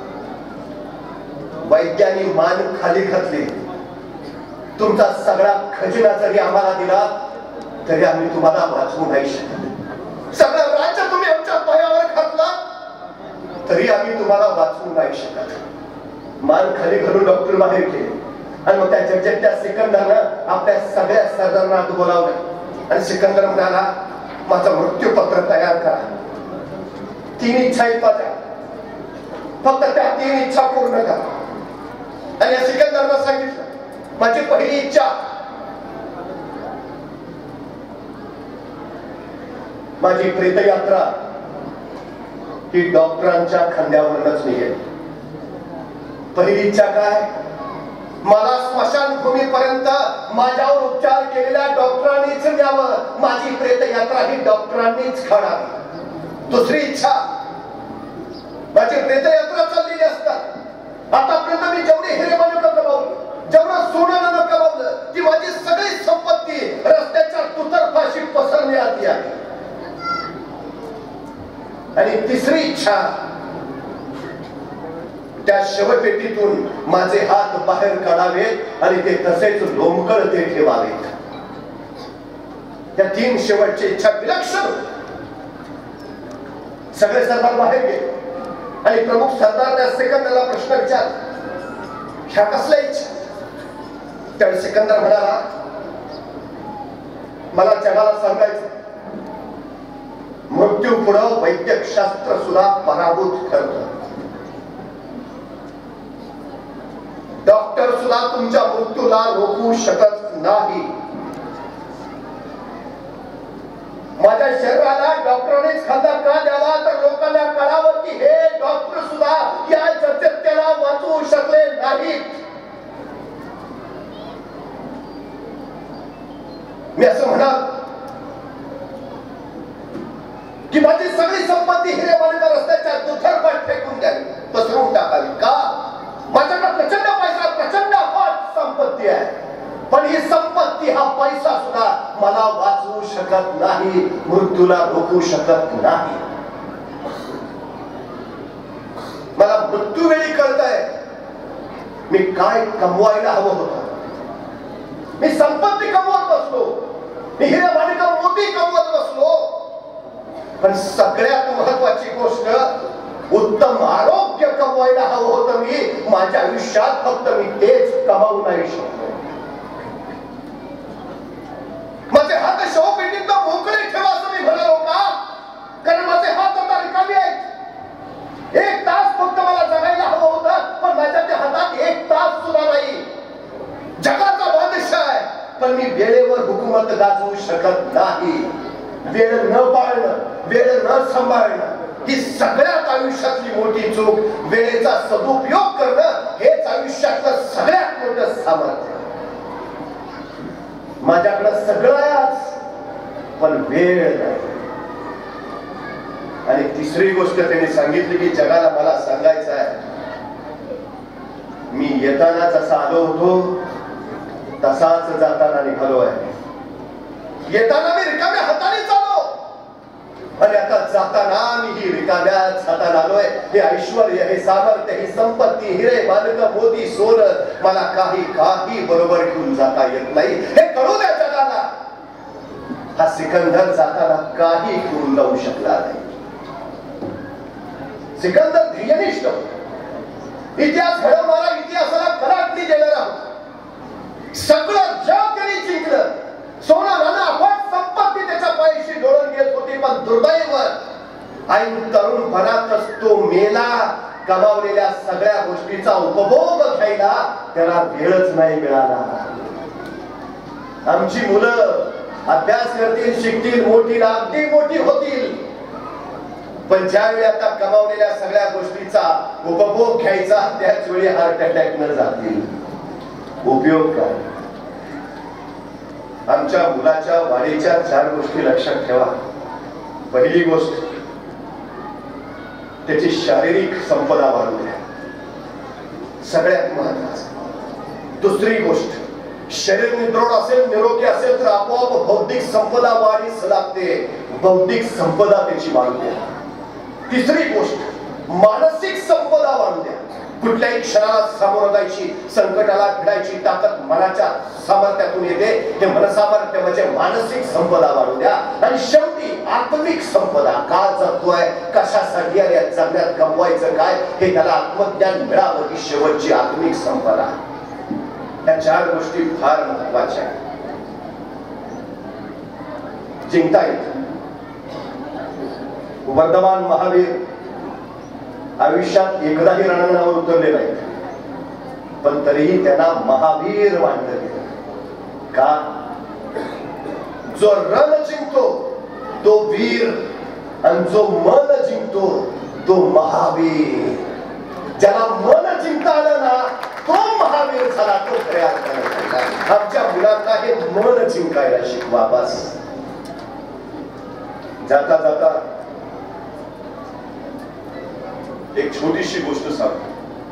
वैद्याने मान खाली घातली. तुमचा सगळा खजिना जरी आम्हाला दिला तरी आम्ही तुम्हाला वाचवू नाही शकत. सगळं राज्य तुम्ही आमच्या पायावर घातलं तरी आम्ही तुम्हाला वाचवू नाही शकत. मान खाली घालून डॉक्टर बाहेर गेले आणि मग त्या जगच्या सिकंदरनं आपल्या सगळ्या सरदारांना बोलावलं आणि सिकंदर म्हणाला, माझं मृत्यूपत्र तयार करा. 3 इच्छा आहेत माझ्या, फक्त त्या 3 इच्छा पूर्ण करा. आणि या सिकंदरनं सांगितलं, माझी पहिली इच्छा, माझी प्रेतयात्रा ही डॉक्टरांच्या खांद्यावरूनच निघेल. पहिली इच्छा काय? मला स्मशानभूमीपर्यंत माझ्यावर उपचार केलेल्या डॉक्टरांनीच न्यावं, माझी प्रेतयात्रा ही डॉक्टरांनीच काढावी. दुसरी इच्छा, माझी प्रेतयात्रा चाललेली असतात, आतापर्यंत मी जेवढी हिरेमानक कमावली, जेवढं सोनं न कमावलं, ती माझी सगळी संपत्ती रस्त्याच्या तुतर्फाशी पसरण्यात यावी. आणि तिसरी इच्छा, त्या शवपेटीतून माझे हात बाहेर काढावेत आणि ते तसेच लोंबकळते ठेवावेत. या 3 शेवटची इच्छा विलक्षण. सगळे सरदार बाहेर गेले आणि प्रमुख सरदार त्या सिकंदरला प्रश्न विचारला, ह्या कसल्या इच्छा? त्यावेळी सिकंदर म्हणाला, मला जगाला सांगायचं, मृत्यू पुढं वैद्यकशास्त्र सुद्धा पराभूत ठरतं. डॉक्टर सुद्धा तुमच्या मृत्यूला रोखू शकत नाही. माझ्या शरीराला डॉक्टरांनीच खांदा का द्यावा, तर लोकांना कळावं की हे डॉक्टर सुद्धा या जगत्याला वाचवू शकले नाहीत. मी असं म्हणाल की माझी सगळी संपत्ती हिरेमानका रस्त्याच्या दुथरपाट फेकून द्यावी, पसरवून टाकावी. का? माझ्याकडे प्रचंड पैसा, प्रचंड संपत्ती आहे, पण ही संपत्ती, हा पैसा सुद्धा मला वाचवू शकत नाही, मृत्यूला रोखू शकत नाही. मला मृत्यू वेळी कळतंय मी काय कमवायला हवं होतं. मी संपत्ती कमवत बसलो, मी हिरेमाणिका मोती कमवत बसलो, पण सगळ्यात महत्वाची गोष्ट, उत्तम आरोग्य कमवायला हवं होतं मी. माझ्या आयुष्यात फक्त मी तेच कमावू नाही शकलो. माझे हात शवपेटीत मोकळे ठेवा असं मी म्हणालो का? कारण माझे हात आता रिकामे आहेत. 1 तास फक्त मला जगायला हवं होतं, पण माझ्या त्या हातात 1 तास सुद्धा नाही. जगाचा बादशाह आहे, पण मी वेळेवर हुकूमत गाजवू शकत नाही. वेळ न पाळणं, वेळ न सांभाळणं ही सगळ्यात आयुष्यातली मोठी चूक. वेळेचा सदुपयोग करणं हेच आयुष्यातलं सगळ्यात मोठं सामर्थ्य. माझ्याकडे सगळं आहे आज, पण वेळ नाही. आणि तिसरी गोष्ट त्यांनी सांगितली की जगाला मला सांगायचं आहे, मी येताना जसा आलो होतो तसाच जाताना निघालो आहे. येताना मी रिकाम्या हाताने चालो आणि आता जाताना मी ही रिकाम्याच हाताने आलोय. हे ऐश्वर, हे सामर्थ्य, ही संपत्ती, हिरे मानक, मोती, सोनं मला काही बरोबर घेऊन जाता येत नाही. हे कळू द्या जगाला. हा सिकंदर जाताना काही घेऊन जाऊ शकला नाही. सिकंदर ध्येयनिष्ठ, इतिहास घडवणारा, इतिहासाला कलाटणी देणारा होता. सगळं जग त्यांनी जिंकलं. सोनं नाणं अफाट संपत्ती त्याच्या पायाशी डोळून घेत होती. पण दुर्दैव, ऐन तरुणपणातच तो मेला. कमावलेल्या सगळ्या गोष्टीचा उपभोग घ्यायला त्याला वेळच नाही मिळाला. आमची मुलं अभ्यास करतील, शिकतील, मोठी अगदी मोठी होतील. पण ज्यावेळी आता कमावलेल्या सगळ्या गोष्टीचा उपभोग घ्यायचा त्याच वेळी हार्ट अटॅक न जातील. उपयोग काय? आमच्या मुलाच्या वाढीच्या 4 गोष्टी लक्षात ठेवा. पहिली गोष्ट, त्याची शारीरिक संपदा वाढू द्या, सगळ्यात महत्वाचं. दुसरी गोष्ट, शरीर निरोग असेल, निरोगी असेल तर आपोआप बौद्धिक संपदा वाढीस लागते. बौद्धिक संपदा त्याची वाढू द्या. तिसरी गोष्ट, मानसिक संपदा वाढू द्या. कुठल्याही क्षणाला सामोरं जायची, संकटाला भिडायची ताकद मनाच्या सामर्थ्यातून येते. हे मनसामर्थ्य म्हणजे मानसिक संपदा वाढू द्या. आणि शेवटी आत्मिक संपदा. का जगतोय, कशासाठी, आणि या जगण्यात कमवायचं काय, हे त्याला आत्मज्ञान मिळावं, ही शेवटची आत्मिक संपदा. या 4 गोष्टी फार महत्वाच्या आहेत. जिंकता येत. वर्धमान महावीर आयुष्यात एकदाही रणांगणावर उतरले नाही, पण तरीही त्यांना महावीर मानलं गेलं. का? जो रण जिंकतो तो वीर, आणि जो मन जिंकतो तो महावीर. ज्याला मन जिंकता आलं ना तो महावीर झाला, तो खऱ्या अर्थाने. आमच्या मुलांना हे मन जिंकायला शिकवा. बस. जाता जाता एक छोटीशी गोष्ट सांगतो.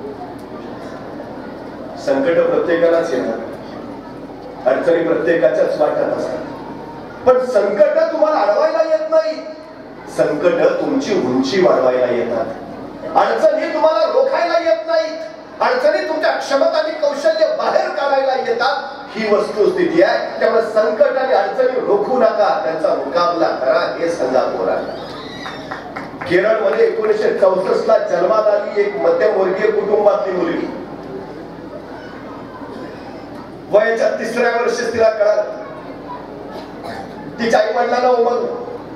संकट प्रत्येकालाच येणार, अडचणी प्रत्येकाच्याच वाटत असतात. पण संकट तुम्हाला अडवायला येत नाही, संकट तुमची उंची वाढवायला येतात. अडचणी तुम्हाला रोखायला येत नाहीत, अडचणी तुमच्या क्षमता आणि कौशल्य बाहेर काढायला येतात. ही वस्तुस्थिती आहे. त्यामुळे संकट आणि अडचणी रोखू नका, त्यांचा मुकाबला करा. हे सांगा पोरांना. केरळमध्ये 1964 ला जन्मात आली एक मध्यमवर्गीय कुटुंबातली मुलगी. वयाच्या 3ऱ्या वर्षी तिला कळालं, तिच्या आई वडिलांना उमगलं,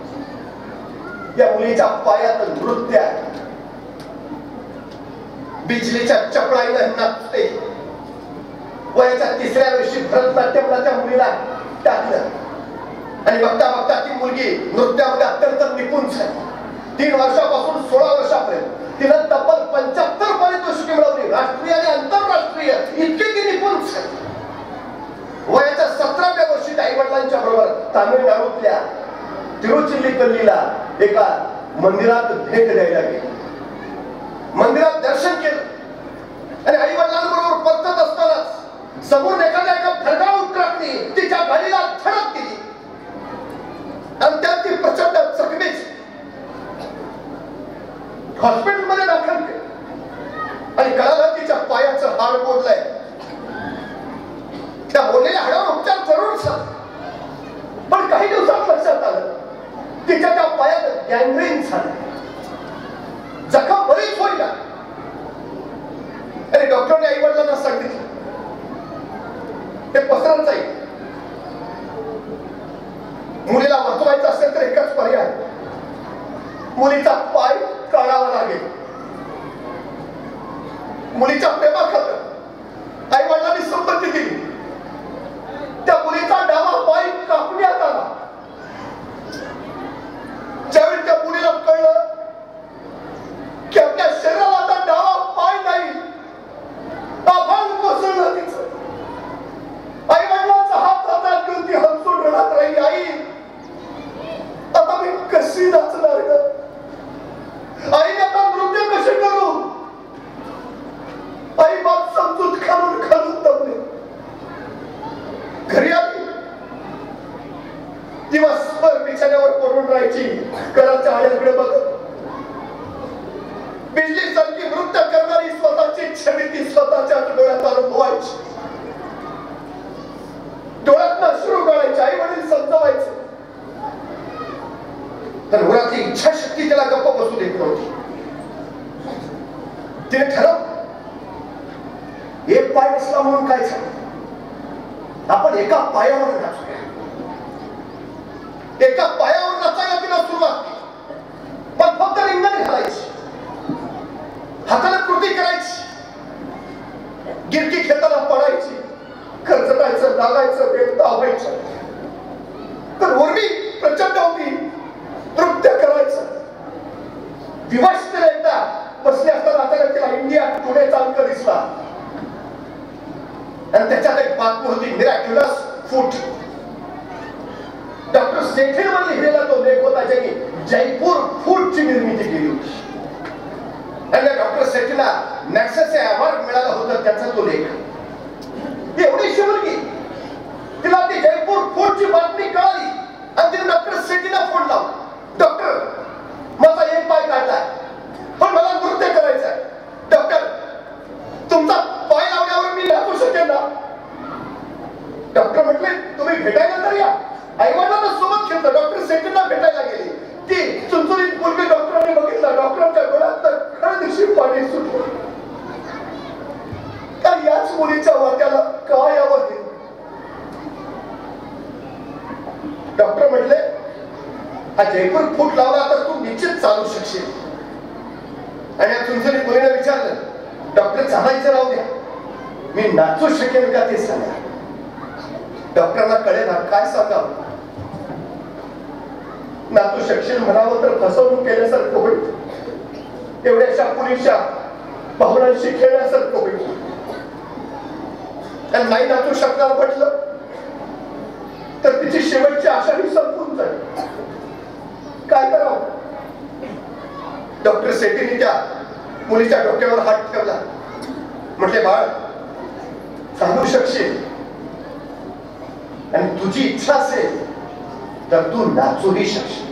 या मुलीच्या पायात नृत्य आहे. बिजलीच्या चपळाईनं नाचते. वयाच्या 3ऱ्या वर्षी भरतनाट्यमला त्या मुलीला टाकलं आणि बघता बघता ती मुलगी नृत्यामध्ये अत्यंत निपुण झाली. 3 वर्षापासून 16 वर्षापर्यंत तिनं तब्बल 75 पारितोषिके मिळवली, राष्ट्रीय आणि आंतरराष्ट्रीय. इतकी ती निपुण झाली. वयाच्या 17व्या वर्षी आई वडिलांच्या बरोबर तामिळनाडूतल्या तिरुचिल्लीपल्लीला एका मंदिरात भेट द्यायला गेली. मंदिरात दर्शन केलं आणि आई वडिलांबरोबर परतत असतानाच समोर एका भरधाव ट्रकने तिच्या गाडीला धडक दिली आणि त्यात ती प्रचंड जखमीच हॉस्पिटलमध्ये दाखल केलं आणि कळालं तिच्या पायाचं हाड मोडलंय. त्या मोडलेल्या हाडावर उपचार जरूर झाले, पण काही दिवसात लक्षात आलं तिच्या त्या पायात गँग्रीन झालं, जखम बरीच होईल. आणि डॉक्टरने आई वडिलांना सांगितलं ते पसरत जाईल, मुलीला वाचवायचं असेल तर एकच पर्याय, मुलीचा पाय काढावा लागेल. मुलीच्या प्रेमाखातर आई वडिलांनी संमती दिली. त्या मुलीचा डावा पाय कापण्यात आला. ज्यावेळी त्या मुलीला कळलं सारखी नृत्य करणारी स्वतःची छबी ती स्वतःच्या डोळ्यात अनुभवायची, डोळ्यात अश्रू गळायचे, आई वडील समजवायचे, तर मुलाची इच्छाशक्ती त्याला गप्प बसू देत नव्हती. तिने ठरवलं एक पाय बसला म्हणून काय झालं, आपण एका पायावर नाचूया. एका पायावर नाचायला तिला सुरुवात केली. पण फक्त रिंगण घालायची, हाताला कृती करायची, गिरकी खेळताना पडायची, खरचटायचं, लागायचं, वेगळं व्हायचं. तर उर्मी प्रचंड होती, नृत्य करायचं. दिवस तिला एकदा बसले असताना अचानक तिला इंडिया टुडेचा अंक दिसला आणि त्याच्यात एक बातमी होती, मिरॅक्युलस फूट. डॉक्टर सेठेवर लिहिलेला तो लेख होता, ज्यांनी जयपूर फूटची निर्मिती केली होती. आणि डॉक्टर सेठीला नॅक्सस अवॉर्ड मिळालं होतं, त्याचा तो लेख. एवढी मुलगी, तिला ती जयपूर फूटची बातमी कळाली आणि तिने डॉक्टर सेठीला फोन लावला. डॉक्टर, माझा एक पाय काढलाय, पण मला नृत्य करायचं आहे. डॉक्टर, तुमचा पाय लावण्यावर मी नाचू शकेन ना? डॉक्टर म्हटले, तुम्ही भेटायला तर या. आई वडिलांना सोबत घेतलं, डॉक्टर सेठींना भेटायला गेली. ती चुनचुनीत मुलगी डॉक्टरांनी बघितला, डॉक्टरांच्या डोळ्यात खळदिशी पाणी सुटलं. काय याच मुलीच्या वाट्याला काय यावं हे? डॉक्टर म्हटले, हा जयपूर फूट लावला तर तू निश्चित चालू शकशील. आणि या चुनचुनीत मुलीने विचारलं, डॉक्टर चालायचं राहू द्या, मी नाचू शकेल का ते सांगा. डॉक्टरांना कळेल ना काय सांगावं. नाचू शकशील म्हणावं तर फसवणूक केल्यासारखं होईल, एवढ्याशा पुरीच्या भावनांशी खेळण्यासारखं होईल. आणि नाही नाचू शकणार म्हटलं तर तिची शेवटची आशाही संपून जाईल. काय करावं? डॉक्टर सेठीने त्या मुलीच्या डोक्यावर हात ठेवला. म्हटले, बाळ, चालू शकशील आणि तुझी इच्छा असेल तर तू नाचूही शकशील.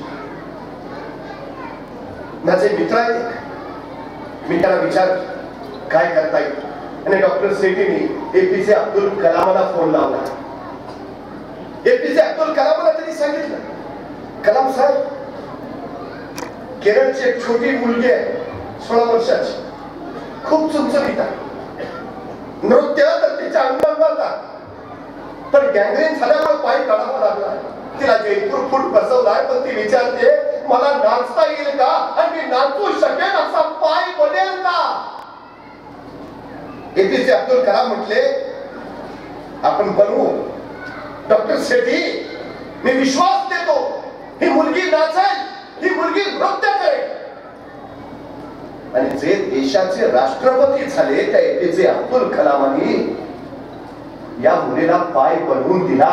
माझे मित्र आहेत, मी त्याला विचारतो काय करता येईल. आणि डॉक्टर सेठीने एपीजे अब्दुल कलामाला फोन लावला. एपीजे अब्दुल कलामाला त्यांनी सांगितलं, कलाम साहेब, केरळची एक छोटी मुलगी आहे, 16 वर्षाची, खूप चुनचुनीत आहे. नृत्य तर तिच्या अंगांगात आहे, पण गँग्रीन झाल्यामुळे पाय काढावा लागला. तिला जयपूर फूट बसवलाय, पण ती विचारते, मला नाचता येईल का आणि मी नाचू शकेन असा पाय बनेल का? एपीजे अब्दुल कलाम म्हटले, आपण बनवू. डॉक्टर सेठी, मी विश्वास देतो, ही मुलगी नाचेल, ही मुलगी नृत्य करेल. आणि जे देशाचे राष्ट्रपती झाले त्या एपीजे अब्दुल कलामांनी या मुलीला पाय बनवून दिला.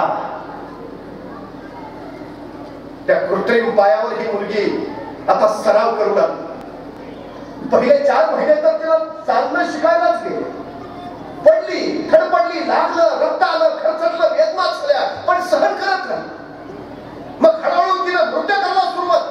त्या कृत्रिम पायावर ही मुलगी आता सराव करू लागली. पहिले 4 महिने तर तिला चालणं शिकायलाच गेले. पडली, धडपडली, लागलं, रक्त आलं, खरचटलं, वेदना झाल्या, पण सहन करत राहिली. मग हळूहळू तिला नृत्य करायला सुरुवात.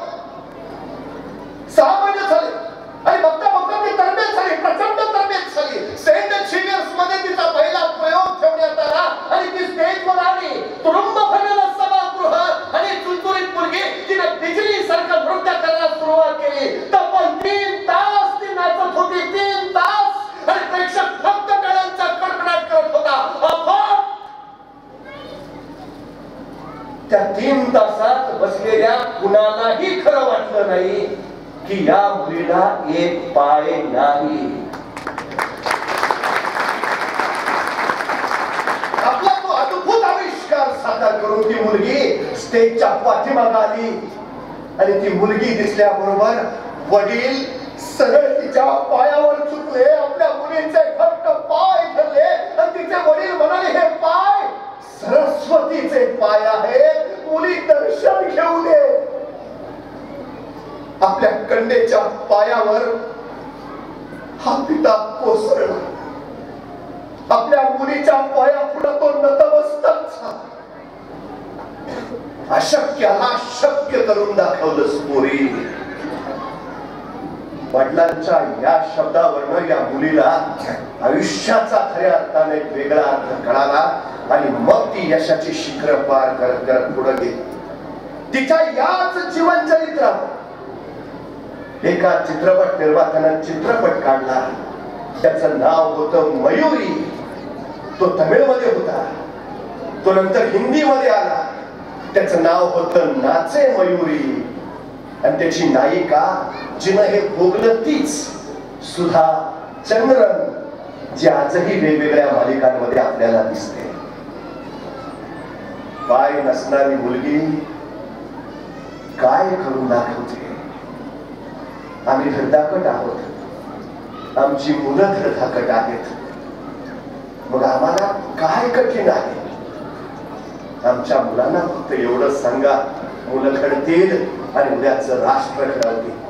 6 महिने झाले आणि बघता बघता ती तरबेज झाली, प्रचंड तरबेज झाली. सेंट शिवियर्स मध्ये तिचा पहिला प्रयोग ठेवण्यात आला आणि ती स्टेजवर आली. तुरुंब भरलेलं सभागृह आणि चुलचुलीत मुलगी तिने बिजली सारखं नृत्य करायला सुरुवात केली. तब्बल 3 तास ती नाचत होती, 3 तास. आणि प्रेक्षक फक्त टाळ्यांचा कडकडाट करत होता. त्या 3 तासात बसलेल्या कुणालाही खरं वाटलं नाही की या मुलीला एक पाय नाही. आपला तो अद्भुत आविष्कार साकार करून ती मुलगी स्टेजच्या पाठीमागे आली. आणि ती मुलगी दिसल्याबरोबर वडील सरळ तिच्या पायावर झुकले, आपल्या मुलीचे घट्ट पाय धरले आणि तिचे वडील म्हणाले, हे पाय सरस्वतीचे पाय आहेत, मुली दर्शन घेऊ दे. आपल्या कन्येच्या पायावर हा पिता कोसळला. आपल्या मुलीच्या पायापुढे तो नतमस्तक झाला. अशक्याला शक्य करून दाखवलं पोरी. वडिलांच्या या शब्दावरनं या मुलीला आयुष्याचा खऱ्या अर्थाने वेगळा अर्थ कळाला आणि मग ती यशाची शिखर पार करत करत पुढे गेली. तिच्या याच जीवन चरित्रात एका चित्रपट निर्मात्यानं चित्रपट काढला. त्याचं नाव होतं मयुरी. तो तमिळमध्ये होता, तो नंतर हिंदीमध्ये आला. त्याचं नाव होतं नाचे मयुरी. आणि त्याची नायिका जिनं हे भोगलं तीच सुधा चंद्रन, जी आजही वेगवेगळ्या मालिकांमध्ये आपल्याला दिसते. पाय नसणारी मुलगी काय करून दाखवते. आम्ही धडधाकट आहोत, आमची मुलं धडधाकट आहेत. मग आम्हाला काय कठीण आहे? आमच्या मुलांना फक्त एवढं सांगा, मुलं घडतील आणि उद्याचं राष्ट्र घडवतील.